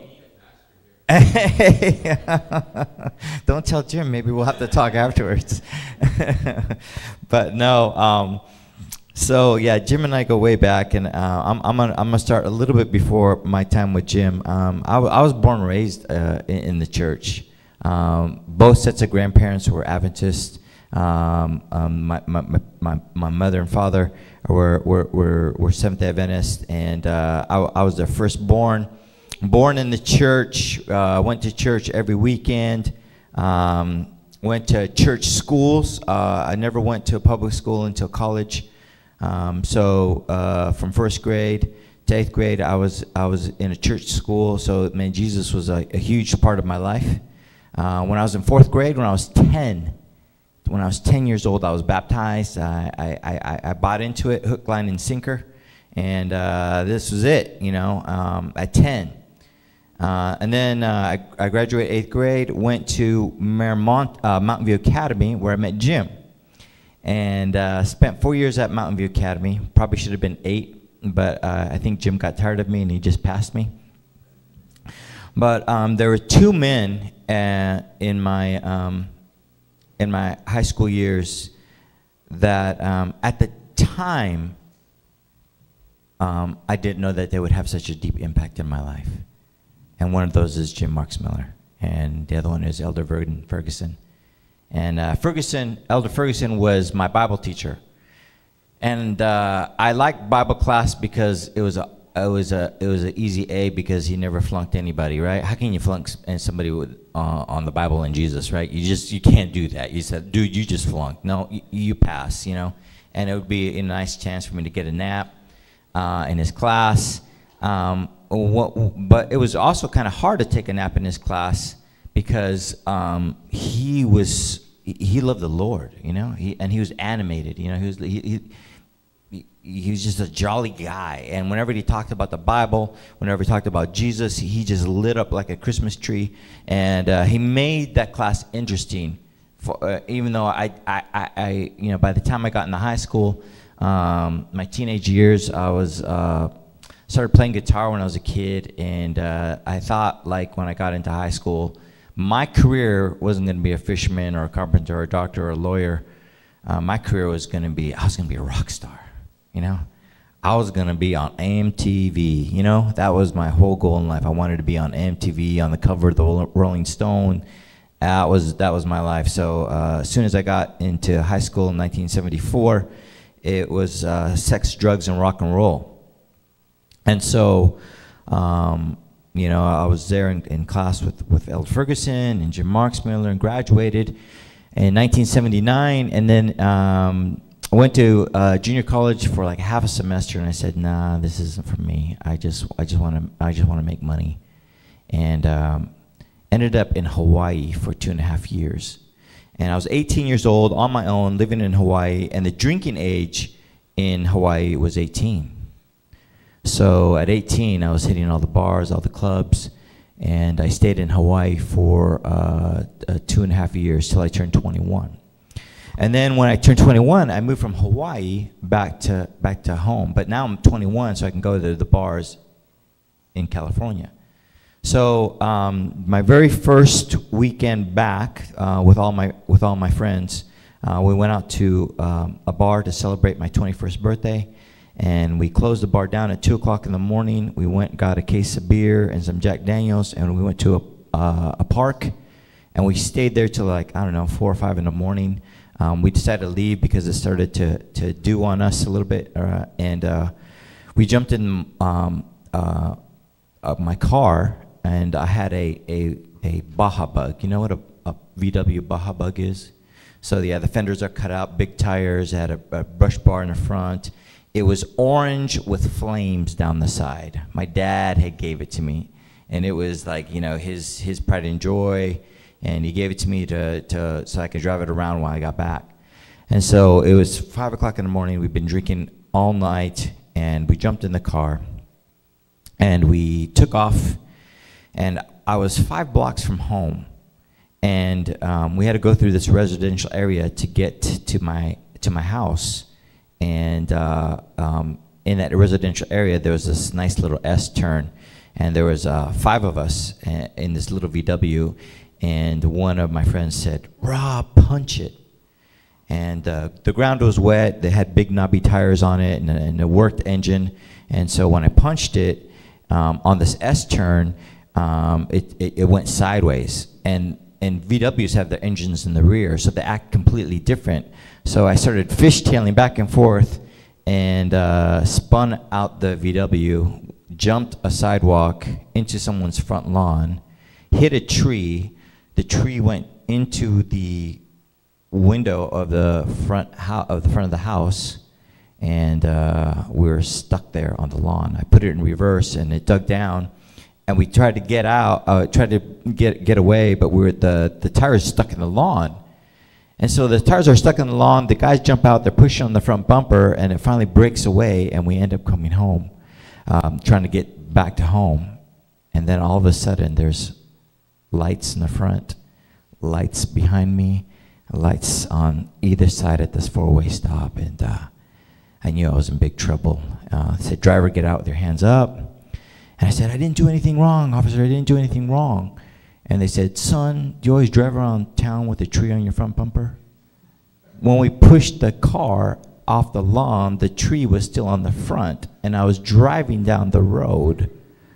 Speaker 11: don't tell Jim. Maybe we'll have to talk afterwards. But no. Um, So yeah, Jim and I go way back, and uh, I'm I'm gonna, I'm gonna start a little bit before my time with Jim. Um, I, w- I was born and raised uh, in, in the church. Um, both sets of grandparents were Adventists. Um, um, my, my my my mother and father were were were, were Seventh-day Adventists, and uh, I, I was their firstborn. Born in the church, uh, went to church every weekend. Um, went to church schools. Uh, I never went to a public school until college. Um, so uh, from first grade to eighth grade, I was I was in a church school. So man, Jesus was a, a huge part of my life. Uh, when I was in fourth grade, when I was ten, when I was ten years old, I was baptized. I I, I, I bought into it, hook, line, and sinker, and uh, this was it. You know, um, at ten, uh, and then uh, I, I graduated eighth grade, went to Marymount, uh, Mountain View Academy, where I met Jim. And uh, spent four years at Mountain View Academy. Probably should have been eight, but uh, I think Jim got tired of me and he just passed me. But um, there were two men uh, in my um, in my high school years that um, at the time um, I didn't know that they would have such a deep impact in my life. And one of those is Jim Marks Miller, and the other one is Elder Verden Ferguson. And uh, Ferguson, Elder Ferguson was my Bible teacher. And uh, I liked Bible class because it was an it was a it was an easy A because he never flunked anybody, right? How can you flunk s- and somebody with uh, on the Bible and Jesus, right? You just you can't do that. You said, dude, you just flunked. No, you, you pass, you know. And it would be a nice chance for me to get a nap uh, in his class. Um, what, but it was also kind of hard to take a nap in his class because um, he was he he loved the Lord, you know. He and he was animated, you know. He was he. he he was just a jolly guy, and whenever he talked about the Bible, whenever he talked about Jesus, he just lit up like a Christmas tree, and uh, he made that class interesting. For, uh, even though I, I, I, I, you know, by the time I got into high school, um, my teenage years, I was uh, started playing guitar when I was a kid, and uh, I thought, like, when I got into high school, my career wasn't going to be a fisherman or a carpenter or a doctor or a lawyer. Uh, my career was going to be, I was going to be a rock star. You know, I was gonna be on M T V. You know, that was my whole goal in life. I wanted to be on M T V, on the cover of the Rolling Stone. That was that was my life. So uh, as soon as I got into high school in nineteen seventy-four, it was uh, sex, drugs, and rock and roll. And so, um, you know, I was there in, in class with with Elder Ferguson and Jim Marksmiller, and graduated in nineteen seventy-nine, and then. Um, I went to uh, junior college for like half a semester, and I said, "Nah, this isn't for me. I just, I just want to, I just want to make money," and um, ended up in Hawaii for two and a half years. And I was eighteen years old, on my own, living in Hawaii, and the drinking age in Hawaii was eighteen. So at eighteen, I was hitting all the bars, all the clubs, and I stayed in Hawaii for uh, uh, two and a half years till I turned twenty-one. And then when I turned twenty-one, I moved from Hawaii back to back to home. But now I'm twenty-one, so I can go to the bars in California. So um, my very first weekend back uh, with all my with all my friends, uh, we went out to um, a bar to celebrate my twenty-first birthday, and we closed the bar down at two o'clock in the morning. We went and got a case of beer and some Jack Daniels, and we went to a uh, a park, and we stayed there till like I don't know four or five in the morning. Um, we decided to leave because it started to, to do on us a little bit, uh, and uh, we jumped in um, uh, uh, my car, and I had a, a, a Baja Bug. You know what a, a V W Baja Bug is? So yeah, the fenders are cut out, big tires, had a, a brush bar in the front. It was orange with flames down the side. My dad had gave it to me, and it was like, you know, his, his pride and joy. And he gave it to me to, to so I could drive it around while I got back. And so it was five o'clock in the morning. We'd been drinking all night, and we jumped in the car, and we took off. And I was five blocks from home, and um, we had to go through this residential area to get to my to my house. And uh, um, in that residential area, there was this nice little S turn, and there was uh, five of us in this little V W. And one of my friends said, "Rob, punch it." And uh, the ground was wet. They had big knobby tires on it and, and a worked engine. And so when I punched it um, on this S turn, um, it, it, it went sideways. And, and V Ws have their engines in the rear, so they act completely different. So I started fishtailing back and forth and uh, spun out the V W, jumped a sidewalk into someone's front lawn, hit a tree. The tree went into the window of the front ho of the front of the house, and uh, we were stuck there on the lawn. I put it in reverse, and it dug down, and we tried to get out, uh, tried to get get away, but we were the the tires stuck in the lawn, and so the tires are stuck in the lawn. The guys jump out, they're pushing on the front bumper, and it finally breaks away, and we end up coming home, um, trying to get back to home, and then all of a sudden there's lights in the front, lights behind me, lights on either side at this four-way stop, and uh, I knew I was in big trouble. Uh, I said, "Driver, get out with your hands up." And I said, "I didn't do anything wrong, officer, I didn't do anything wrong." And they said, "Son, do you always drive around town with a tree on your front bumper?" When we pushed the car off the lawn, the tree was still on the front, and I was driving down the road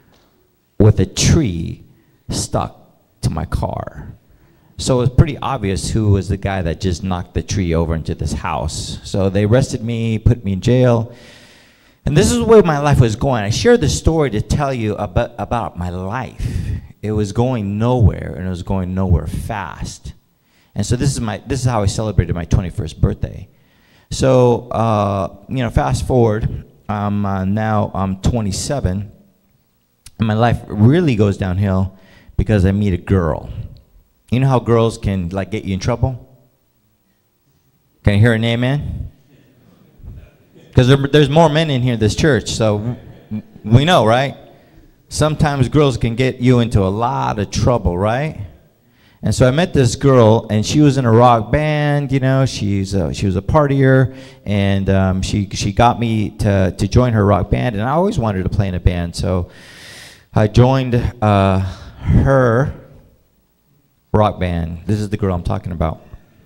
Speaker 11: with a tree stuck to my car. So it was pretty obvious who was the guy that just knocked the tree over into this house. So they arrested me, put me in jail. And this is where my life was going. I shared this story to tell you about, about my life. It was going nowhere, and it was going nowhere fast. And so this is my this is how I celebrated my twenty-first birthday. So uh, you know, fast forward, um, uh, now I'm twenty-seven, and my life really goes downhill because I meet a girl. You know how girls can like get you in trouble? Can I hear an amen? Because there, there's more men in here in this church, so we know, right? Sometimes girls can get you into a lot of trouble, right? And so I met this girl, and she was in a rock band. You know, she's a, she was a partier, and um, she she got me to to join her rock band, and I always wanted to play in a band, so I joined uh, her rock band. This is the girl I'm talking about.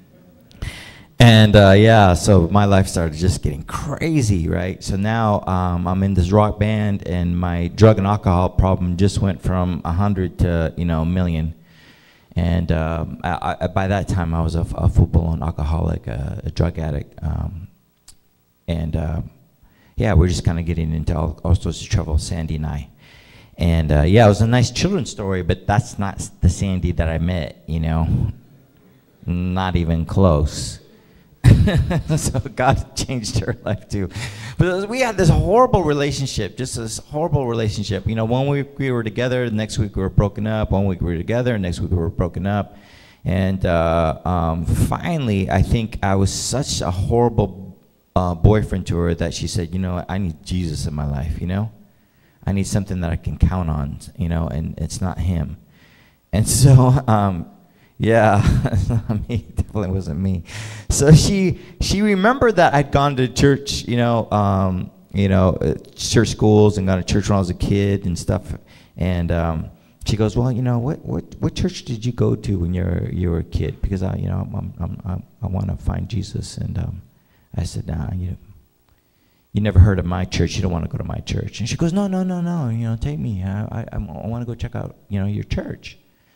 Speaker 11: And uh, yeah, so my life started just getting crazy, right? So now um, I'm in this rock band, and my drug and alcohol problem just went from a hundred to you know a million. And um, I, I, by that time, I was a, a full-blown alcoholic, uh, a drug addict, um, and uh, yeah, we're just kind of getting into all, all sorts of trouble, Sandy and I. And uh, yeah, it was a nice children's story, but that's not the Sandy that I met, you know, not even close. So God changed her life too. But we had this horrible relationship, just this horrible relationship. You know, one week we were together, the next week we were broken up. One week we were together, next week we were broken up. And uh, um, finally, I think I was such a horrible uh, boyfriend to her that she said, you know, I need Jesus in my life, you know? I need something that I can count on, you know, and it's not him. And so, um, yeah, me, definitely wasn't me. So she she remembered that I'd gone to church, you know, um, you know, uh, church schools, and gone to church when I was a kid and stuff. And um, she goes, well, you know, what what what church did you go to when you were you were a kid? Because I, you know, I'm, I'm, I'm, I want to find Jesus. And um, I said, nah, you you never heard of my church. You don't want to go to my church. And she goes, no, no, no, no. You know, take me. I I, I want to go check out, you know, your church.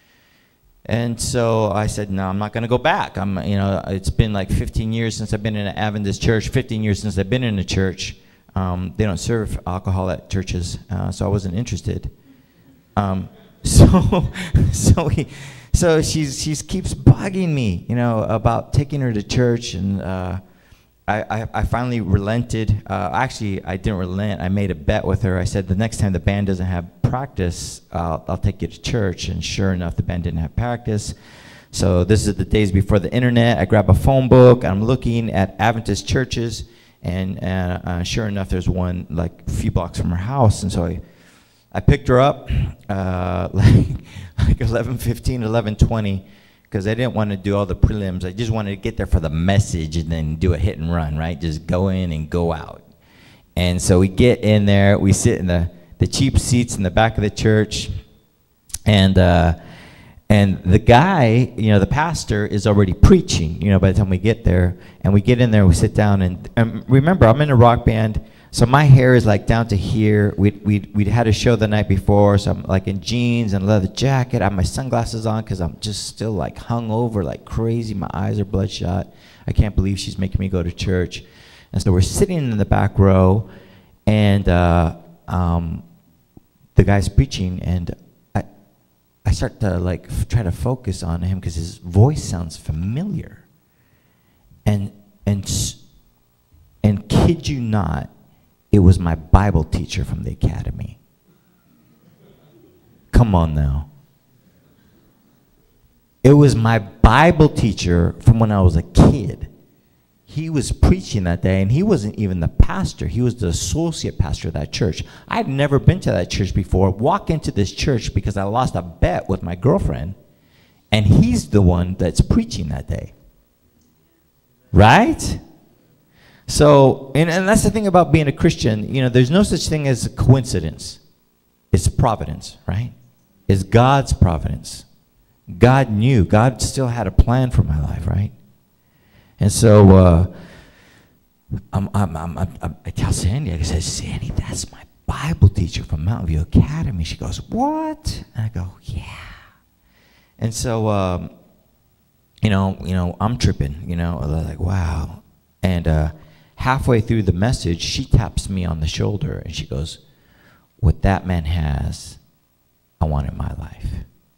Speaker 11: And so I said, no, I'm not going to go back. I'm, you know, it's been like fifteen years since I've been in an Adventist church, fifteen years since I've been in a church. Um, they don't serve alcohol at churches, uh, so I wasn't interested. Um, so, so he, so she's she's keeps bugging me, you know, about taking her to church, and uh, I, I I finally relented. Uh, actually, I didn't relent. I made a bet with her. I said, the next time the band doesn't have practice, uh, I'll take you to church. And sure enough, the band didn't have practice. So this is the days before the internet. I grab a phone book. I'm looking at Adventist churches, and uh, uh, sure enough, there's one like a few blocks from her house. And so I, I picked her up uh, like like eleven fifteen, eleven twenty, because I didn't want to do all the prelims. I just wanted to get there for the message and then do a hit and run, right? Just go in and go out. And so we get in there. We sit in the the cheap seats in the back of the church, and uh, and the guy, you know, the pastor is already preaching, you know, by the time we get there. And we get in there, we sit down, and, and remember, I'm in a rock band, so my hair is like down to here. We'd, we'd, we'd had a show the night before, so I'm like in jeans and a leather jacket. I have my sunglasses on because I'm just still like hung over like crazy. My eyes are bloodshot. I can't believe she's making me go to church. And so we're sitting in the back row, and uh, um, the guy's preaching, and I, I start to like f try to focus on him because his voice sounds familiar. And and and kid you not, it was my Bible teacher from the academy. Come on now. It was my Bible teacher from when I was a kid. He was preaching that day, and he wasn't even the pastor. He was the associate pastor of that church. I had never been to that church before. Walk into this church because I lost a bet with my girlfriend, and he's the one that's preaching that day. Right? So, and, and that's the thing about being a Christian. You know, there's no such thing as a coincidence. It's providence, right? It's God's providence. God knew. God still had a plan for my life, right? And so uh, I'm, I'm, I'm, I'm, I tell Sandy, I say, Sandy, that's my Bible teacher from Mountain View Academy. She goes, what? And I go, yeah. And so, um, you know, you know, I'm tripping, you know, like, wow. And uh, halfway through the message, she taps me on the shoulder and she goes, what that man has, I want in my life.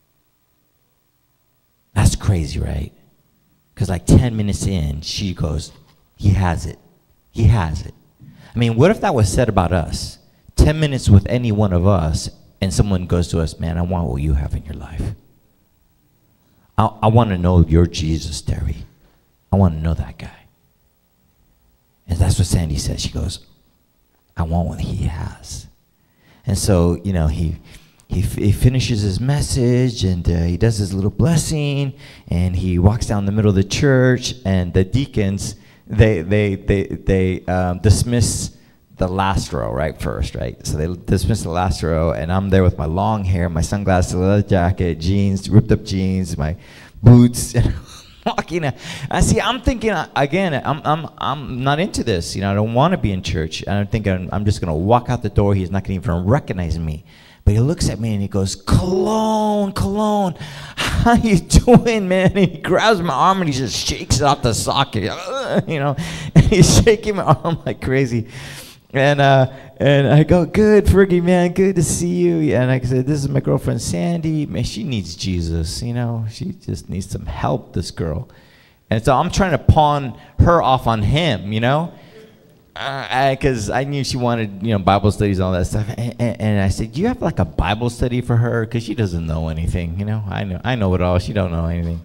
Speaker 11: That's crazy, right? Because like ten minutes in, she goes, he has it. He has it. I mean, what if that was said about us? ten minutes with any one of us, and someone goes to us, man, I want what you have in your life. I, I want to know your Jesus, Terry. I want to know that guy. And that's what Sandy says. She goes, I want what he has. And so, you know, he he, he finishes his message, and uh, he does his little blessing, and he walks down the middle of the church, and the deacons, they they they they um, dismiss the last row, right, first, right? So they dismiss the last row, and I'm there with my long hair, my sunglasses, leather jacket, jeans, ripped up jeans, my boots, and walking. I see. I'm thinking again. I'm I'm I'm not into this. You know, I don't want to be in church. And I'm thinking I'm just gonna walk out the door. He's not gonna even recognize me. But he looks at me and he goes, Cologne, Cologne, how you doing, man? And he grabs my arm and he just shakes it off the socket, you know. And he's shaking my arm like crazy. And uh, and I go, good, Fergie, man, good to see you. And I said, this is my girlfriend, Sandy. Man, she needs Jesus, you know. She just needs some help, this girl. And so I'm trying to pawn her off on him, you know. Because uh, I, I knew she wanted, you know, Bible studies and all that stuff. And, and, and I said, do you have like a Bible study for her? Because she doesn't know anything, you know. I know, I know it all. She don't know anything.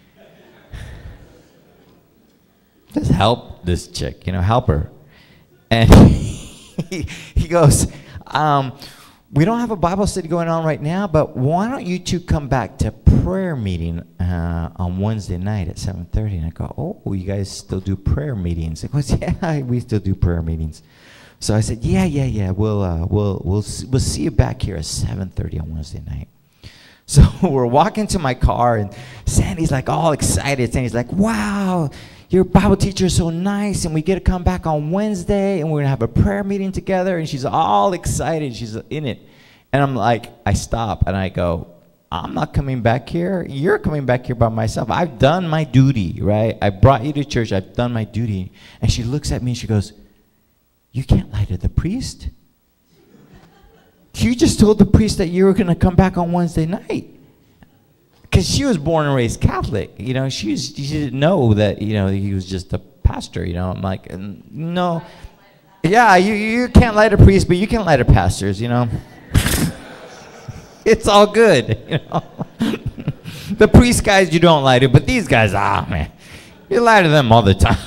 Speaker 11: Just help this chick, you know, help her. And he, he goes, um, we don't have a Bible study going on right now, but why don't you two come back to prayer meeting uh, on Wednesday night at seven thirty? And I go, oh, you guys still do prayer meetings? He goes, yeah, we still do prayer meetings. So I said, yeah, yeah, yeah, we'll uh, we'll we'll see, we'll see you back here at seven thirty on Wednesday night. So we're walking to my car, and Sandy's like all excited. Sandy's like, wow, your Bible teacher is so nice, and we get to come back on Wednesday, and we're gonna have a prayer meeting together. And she's all excited. She's in it. And I'm like, I stop and I go, I'm not coming back here. You're coming back here by myself. I've done my duty, right? I brought you to church. I've done my duty. And she looks at me and she goes, you can't lie to the priest. You just told the priest that you were going to come back on Wednesday night. Because she was born and raised Catholic. You know, she, was, she didn't know that, you know, he was just a pastor, you know. I'm like, no. Yeah, you, you can't lie to priests, but you can lie to pastors, you know. It's all good, you know. The priest guys you don't lie to, but these guys, ah, man, you lie to them all the time.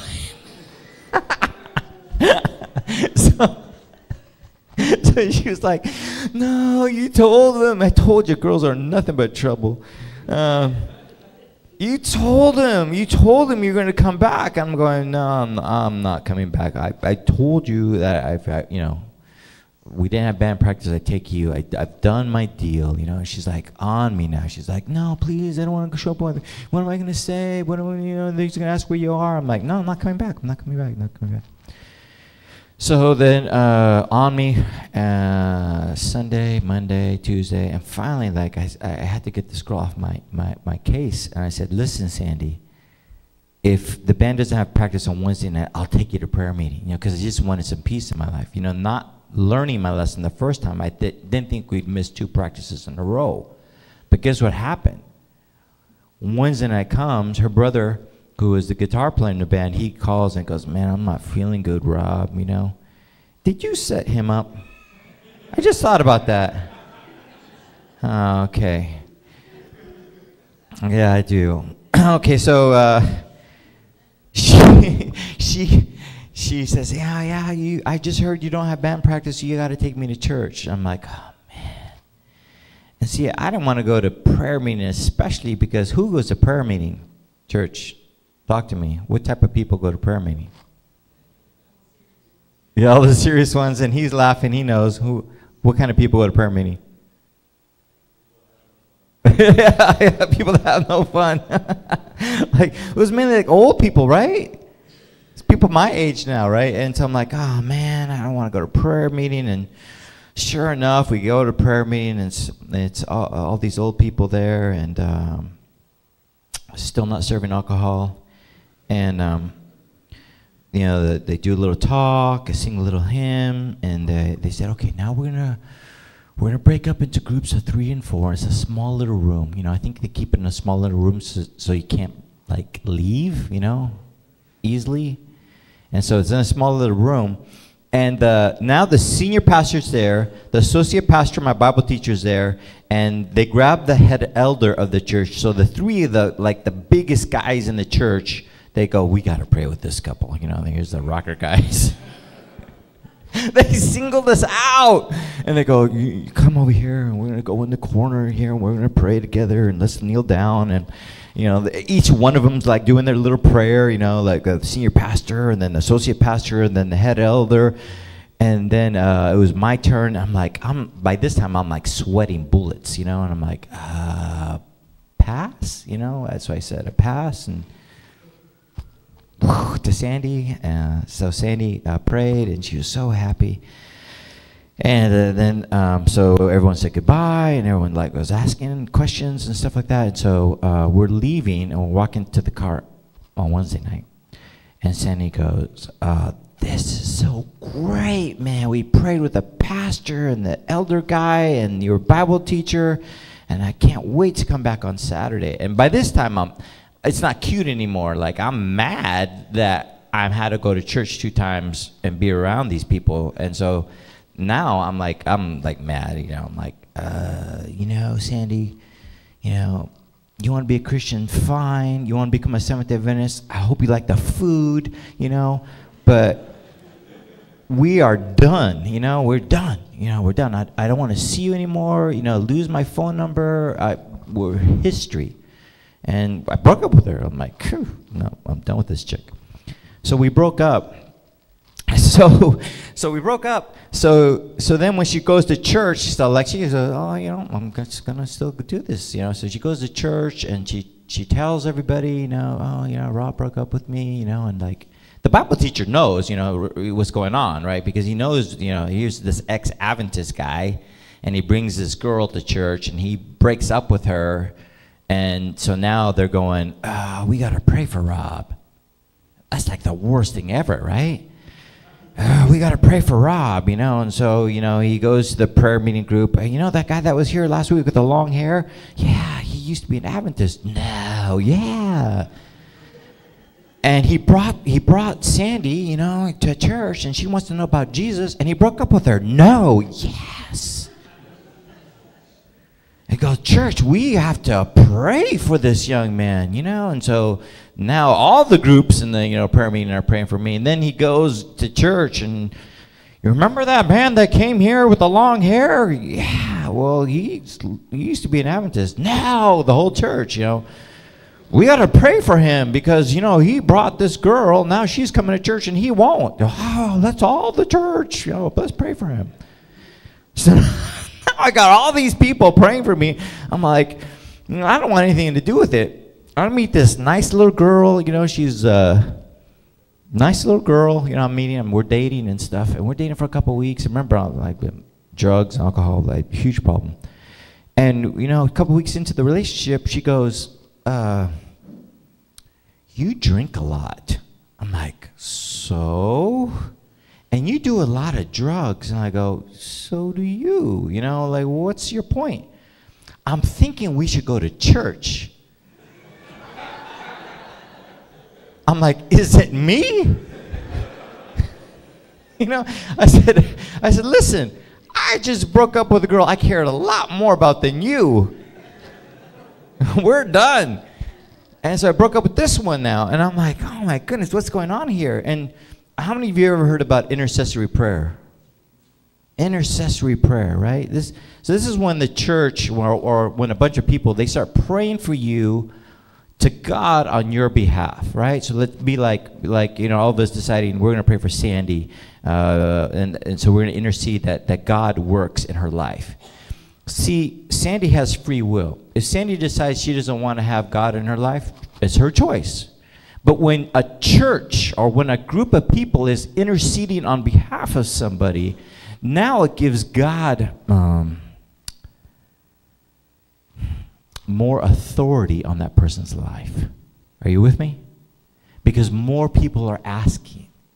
Speaker 11: so, so she was like, no, you told them. I told you girls are nothing but trouble. Um, you told them. You told them you're going to come back. I'm going, no, I'm, I'm not coming back. I, I told you that, I've, I, you know, we didn't have band practice. I take you. I, I've done my deal, you know. She's like on me now. She's like, no, please, I don't want to show up. What am I going to say? What am I, you know, they're going to ask where you are. I'm like, no, I'm not coming back. I'm not coming back. I'm not coming back. So then uh, on me, uh, Sunday, Monday, Tuesday, and finally, like I, I had to get this girl off my, my, my case. And I said, listen, Sandy, if the band doesn't have practice on Wednesday night, I'll take you to prayer meeting, you know, because I just wanted some peace in my life, you know, not learning my lesson the first time. I th didn't think we'd miss two practices in a row. But guess what happened? Wednesday night comes, her brother, who is the guitar player in the band, he calls and goes, man, I'm not feeling good, Rob, you know. Did you set him up? I just thought about that. Oh, okay. Yeah, I do. Okay, so uh, she, she, She says, yeah, yeah, you, I just heard you don't have band practice, so you got to take me to church. I'm like, oh, man. And see, I don't want to go to prayer meeting, especially because who goes to prayer meeting? Church, talk to me. What type of people go to prayer meeting? Yeah, all the serious ones, and he's laughing. He knows who. What kind of people go to prayer meeting? Yeah, people that have no fun. Like, it was mainly like old people, right? People my age now, right? And so I'm like, oh man, I don't want to go to prayer meeting. And sure enough, we go to prayer meeting, and it's, it's all, all these old people there, and um, still not serving alcohol. And um, you know, the, they do a little talk, sing a little hymn, and they, they said, okay, now we're gonna we're gonna break up into groups of three and four. It's a small little room. You know, I think they keep it in a small little room so, so you can't like leave, you know, easily. And so it's in a small little room. And uh, now the senior pastor's there, the associate pastor, my Bible teacher's there, and they grab the head elder of the church. So the three of the, like the biggest guys in the church, they go, we got to pray with this couple. You know, here's the rocker guys. They singled us out. And they go, you, you come over here, and we're going to go in the corner here, and we're going to pray together, and let's kneel down. And, you know, each one of them's like doing their little prayer, you know, like the senior pastor, and then the associate pastor, and then the head elder. And then uh, it was my turn. I'm like, I'm by this time, I'm like sweating bullets, you know, and I'm like, uh, pass, you know. That's what I said, a pass. And to Sandy. Uh, so Sandy uh, prayed, and she was so happy. And uh, then, um, so everyone said goodbye, and everyone like was asking questions and stuff like that. And so uh, we're leaving, and we're walking to the car on Wednesday night. And Sandy goes, uh, this is so great, man. We prayed with the pastor and the elder guy and your Bible teacher, and I can't wait to come back on Saturday. And by this time, I'm, it's not cute anymore. Like, I'm mad that I had to go to church two times and be around these people. And so now I'm like, I'm like mad, you know, I'm like, uh, you know, Sandy, you know, you want to be a Christian, fine. You want to become a Seventh-day Adventist, I hope you like the food, you know, but we are done, you know, we're done, you know, we're done. I, I don't want to see you anymore, you know, lose my phone number, I, we're history. And I broke up with her. I'm like, no, I'm done with this chick. So we broke up. So, so we broke up. So, so then when she goes to church, she's like, she goes, oh, you know, I'm just gonna still do this, you know. So she goes to church and she she tells everybody, you know, oh, you know, Rob broke up with me, you know, and like the Bible teacher knows, you know, what's going on, right? Because he knows, you know, here's this ex-Adventist guy, and he brings this girl to church, and he breaks up with her, and so now they're going, oh, we gotta pray for Rob. That's like the worst thing ever, right? Uh, we got to pray for Rob, you know, and so, you know, he goes to the prayer meeting group. Uh, you know, that guy that was here last week with the long hair? Yeah, he used to be an Adventist. No, yeah. And he brought, he brought Sandy, you know, to church, and she wants to know about Jesus, and he broke up with her. No, yes. He goes, church, we have to pray for this young man, you know, and so now all the groups in the, you know, prayer meeting are praying for me. And then he goes to church, and you remember that man that came here with the long hair? Yeah, well, he, he used to be an Adventist. Now the whole church, you know, we got to pray for him because, you know, he brought this girl. Now she's coming to church, and he won't. Oh, that's all the church. You know, let's pray for him. So I got all these people praying for me. I'm like, I don't want anything to do with it. I meet this nice little girl, you know, she's a nice little girl, you know, I'm meeting and we're dating and stuff, and we're dating for a couple of weeks. Remember, like, drugs, alcohol, like, huge problem. And, you know, a couple of weeks into the relationship, she goes, uh, you drink a lot. I'm like, so? And you do a lot of drugs. And I go, so do you. You know, like, what's your point? I'm thinking we should go to church. I'm like, is it me? You know, I said, I said, listen, I just broke up with a girl I cared a lot more about than you. We're done. And so I broke up with this one now. And I'm like, oh my goodness, what's going on here? And how many of you ever heard about intercessory prayer? Intercessory prayer, right? This, so this is when the church or, or when a bunch of people, they start praying for you to God on your behalf, right? So let's be like, like you know, all of us deciding we're going to pray for Sandy, uh, and, and so we're going to intercede that, that God works in her life. See, Sandy has free will. If Sandy decides she doesn't want to have God in her life, it's her choice. But when a church or when a group of people is interceding on behalf of somebody, now it gives God um, more authority on that person's life. Are you with me? Because more people are asking.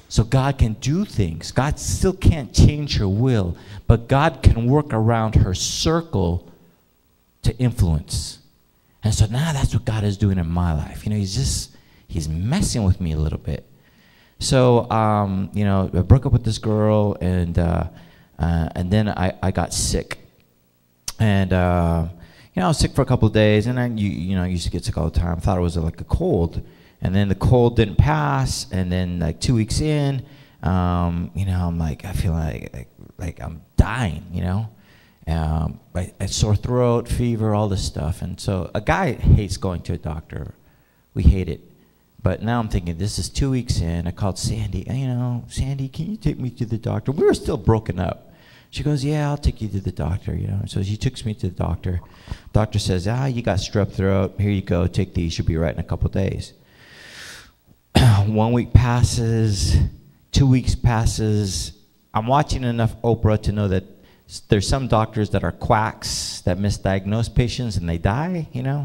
Speaker 11: So God can do things. God still can't change her will, but God can work around her circle to influence. And so now that's what God is doing in my life. You know, he's just, he's messing with me a little bit. So, um, you know, I broke up with this girl, and uh, uh, and then I, I got sick. And, uh, you know, I was sick for a couple of days, and I, you, you know, I used to get sick all the time. I thought it was like a cold. And then the cold didn't pass, and then like two weeks in, um, you know, I'm like, I feel like, like, like I'm dying, you know. Um, I, I sore throat, fever, all this stuff. And so a guy hates going to a doctor. We hate it. But now I'm thinking, this is two weeks in. I called Sandy. You know, Sandy, can you take me to the doctor? We were still broken up. She goes, yeah, I'll take you to the doctor, you know. So she takes me to the doctor. Doctor says, ah, you got strep throat. Here you go. Take these. You'll be right in a couple of days. One week passes. Two weeks passes. I'm watching enough Oprah to know that there's some doctors that are quacks that misdiagnose patients and they die, you know.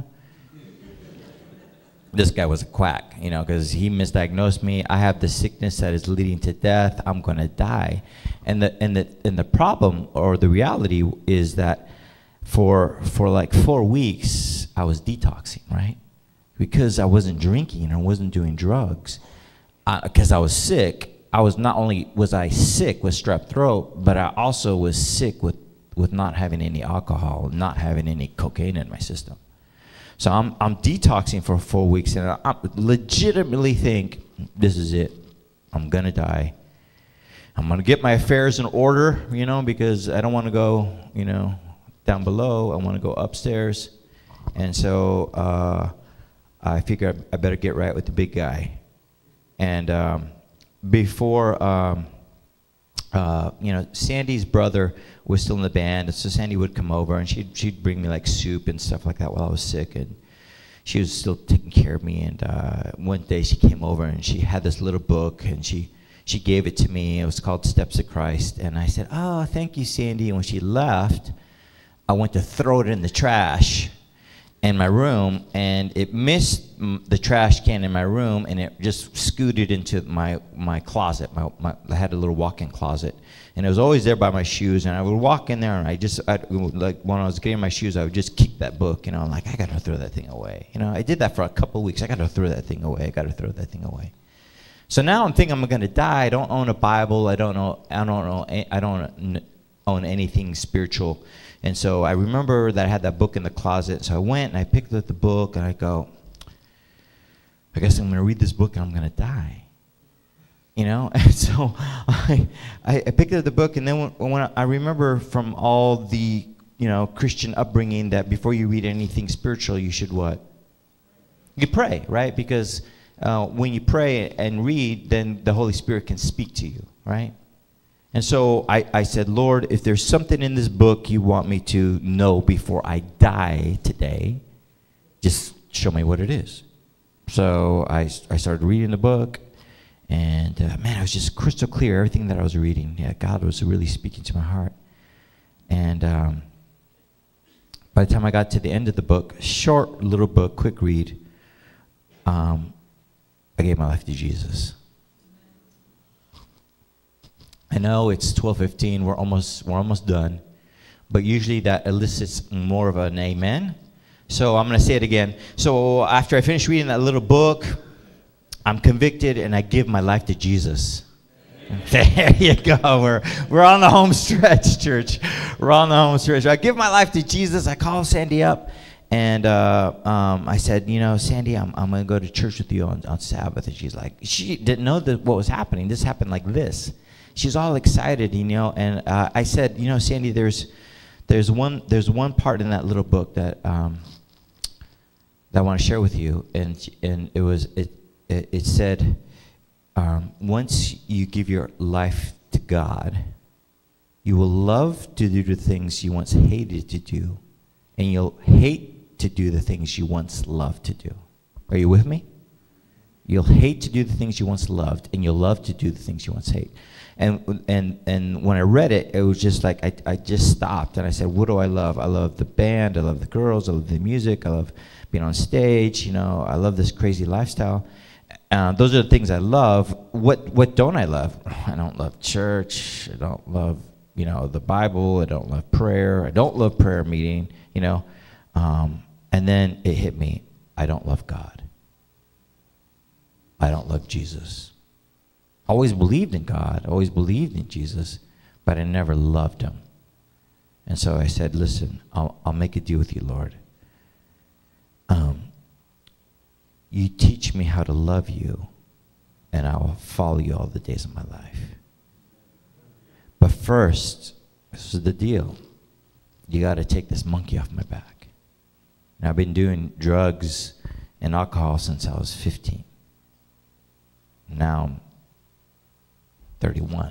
Speaker 11: This guy was a quack, you know, because he misdiagnosed me. I have the sickness that is leading to death. I'm going to die. And the, and, the, and the problem, or the reality, is that for, for like four weeks, I was detoxing, right? Because I wasn't drinking, I wasn't doing drugs. Because uh, I was sick. I was not only was I sick with strep throat, but I also was sick with, with not having any alcohol, not having any cocaine in my system. So I'm, I'm detoxing for four weeks, and I, I legitimately think, this is it. I'm going to die. I'm going to get my affairs in order, you know, because I don't want to go, you know, down below. I want to go upstairs. And so uh, I figured I better get right with the big guy. And um, before, um, uh, you know, Sandy's brother was still in the band, so Sandy would come over, and she'd, she'd bring me like soup and stuff like that while I was sick, and she was still taking care of me. And uh, one day she came over, and she had this little book, and she, she gave it to me. It was called Steps of Christ, and I said, oh, thank you, Sandy. And when she left, I went to throw it in the trash in my room, and it missed the trash can in my room, and it just scooted into my, my closet. My, my, I had a little walk-in closet, and it was always there by my shoes, and I would walk in there, and I just, I'd, like when I was getting my shoes, I would just keep that book, you know, I'm like, I gotta throw that thing away. You know, I did that for a couple of weeks. I gotta throw that thing away. I gotta throw that thing away. So now I'm thinking I'm gonna die. I don't own a Bible. I don't know, I don't know, I don't own anything spiritual. And so I remember that I had that book in the closet, so I went and I picked up the book, and I go, I guess I'm going to read this book and I'm going to die. You know? And so I, I picked up the book, and then when, when I, I remember from all the, you know, Christian upbringing that before you read anything spiritual, you should what? You pray, right? Because uh, when you pray and read, then the Holy Spirit can speak to you, right? And so I, I said, Lord, if there's something in this book you want me to know before I die today, just show me what it is. So I, I started reading the book, and uh, man, it was just crystal clear, everything that I was reading. Yeah, God was really speaking to my heart. And um, by the time I got to the end of the book, short little book, quick read, um, I gave my life to Jesus. I know it's twelve fifteen, we're almost, we're almost done, but usually that elicits more of an amen. So I'm going to say it again. So after I finish reading that little book, I'm convicted, and I give my life to Jesus. There you go. We're, we're on the home stretch, church. We're on the home stretch. I give my life to Jesus. I call Sandy up, and uh, um, I said, you know, Sandy, I'm, I'm going to go to church with you on, on Sabbath. And she's like, she didn't know that what was happening. This happened like this. She's all excited, you know, and uh, I said, you know, Sandy, there's, there's one, there's one part in that little book that, um, that I want to share with you, and and it was, it, it, it said, um, once you give your life to God, you will love to do the things you once hated to do, and you'll hate to do the things you once loved to do. Are you with me? You'll hate to do the things you once loved, and you'll love to do the things you once hate. And and and when I read it, it was just like I, I just stopped, and I said, what do I love? I love the band, I love the girls, I love the music, I love being on stage, you know, I love this crazy lifestyle. uh, those are the things I love. What what don't I love? I don't love church. I don't love, you know, the Bible. I don't love prayer. I don't love prayer meeting, you know. Um, and then it hit me. I don't love God. I don't love Jesus. I always believed in God. I always believed in Jesus, but I never loved him. And so I said, listen, I'll, I'll make a deal with you, Lord. Um, you teach me how to love you, and I will follow you all the days of my life. But first, this is the deal. You got to take this monkey off my back. And I've been doing drugs and alcohol since I was fifteen. Now I'm thirty-one.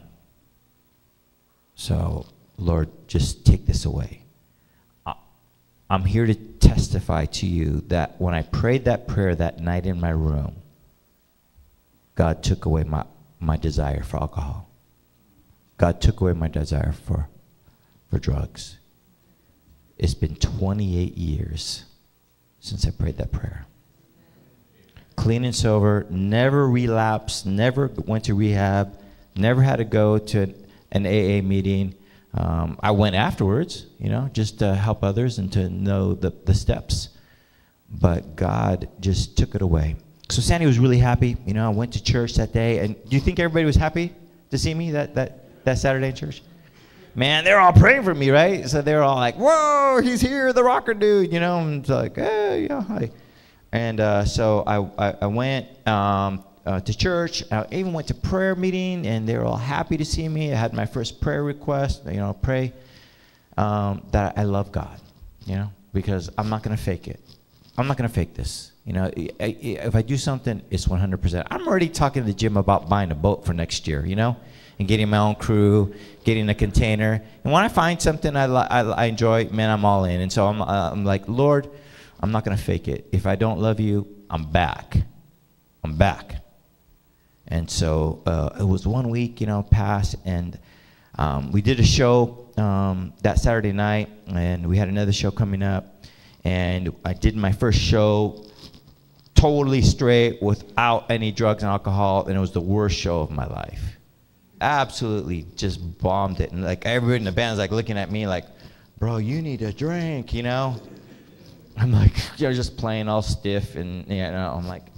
Speaker 11: So, Lord, just take this away. I'm here to testify to you that when I prayed that prayer that night in my room, God took away my, my desire for alcohol. God took away my desire for, for drugs. It's been twenty-eight years since I prayed that prayer. Clean and sober, never relapsed, never went to rehab, never had to go to an A A meeting. Um, I went afterwards, you know, just to help others and to know the, the steps. But God just took it away. So Sandy was really happy. You know, I went to church that day. And do you think everybody was happy to see me that, that, that Saturday in church? Man, they're all praying for me, right? So they're all like, whoa, he's here, the rocker dude, you know. And it's like, hey, yeah, hi. And uh, so I, I, I went um, uh, to church. I even went to prayer meeting, and they were all happy to see me. I had my first prayer request, you know, pray um, that I love God, you know, because I'm not going to fake it. I'm not going to fake this. You know, I, I, if I do something, it's one hundred percent. I'm already talking to Jim about buying a boat for next year, you know, and getting my own crew, getting a container. And when I find something I, I, I enjoy, man, I'm all in. And so I'm, uh, I'm like, Lord, I'm not going to fake it. If I don't love you, I'm back. I'm back. And so uh, it was one week, you know, passed, and um, we did a show um, that Saturday night, and we had another show coming up, and I did my first show totally straight without any drugs and alcohol, and it was the worst show of my life. Absolutely just bombed it, and like everybody in the band was like looking at me like, bro, you need a drink, you know? I'm like, you're just playing all stiff, and you know, I'm like,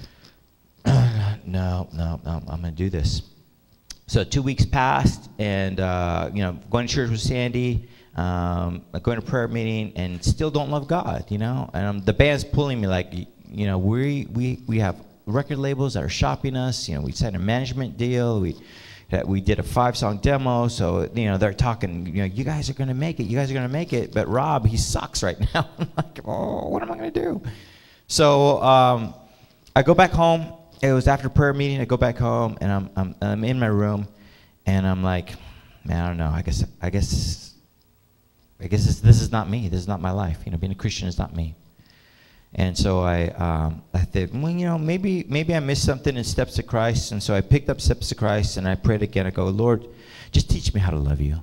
Speaker 11: no, no, no, I'm gonna do this. So two weeks passed, and uh, you know, going to church with Sandy, um, going to prayer meeting, and still don't love God, you know. And um, the band's pulling me like, you know, we we we have record labels that are shopping us. You know, we signed a management deal. We that we did a five-song demo, so you know they're talking. You know, you guys are gonna make it. You guys are gonna make it. But Rob, he sucks right now. I'm like, oh, what am I gonna do? So um, I go back home. It was after prayer meeting. I go back home, and I'm I'm I'm in my room, and I'm like, man, I don't know. I guess I guess I guess this, this is not me. This is not my life. You know, being a Christian is not me. And so I, um, I thought, well, you know, maybe maybe I missed something in Steps to Christ. And so I picked up Steps to Christ, and I prayed again. I go, Lord, just teach me how to love you.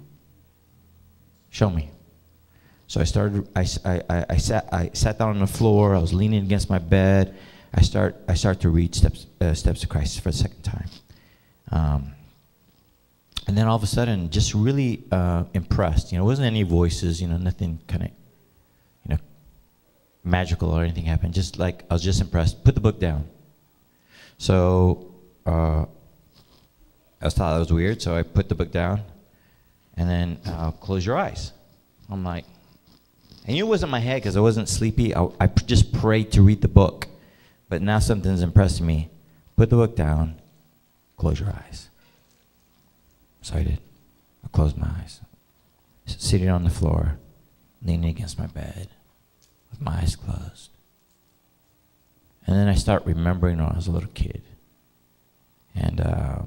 Speaker 11: Show me. So I started. I, I, I sat I sat down on the floor. I was leaning against my bed. I start I start to read Steps uh, Steps to Christ for the second time. Um, and then all of a sudden, just really uh, impressed. You know, it wasn't any voices. You know, nothing kind of, you know, magical or anything happened. Just like I was just impressed. Put the book down. So uh, I was thought that was weird. So I put the book down, and then uh, close your eyes. I'm like, I knew it wasn't my head because I wasn't sleepy. I, I just prayed to read the book, but now something's impressing me. Put the book down. Close your eyes. So I did. I closed my eyes. Sitting on the floor, leaning against my bed, with my eyes closed. And then I start remembering when I was a little kid. And uh,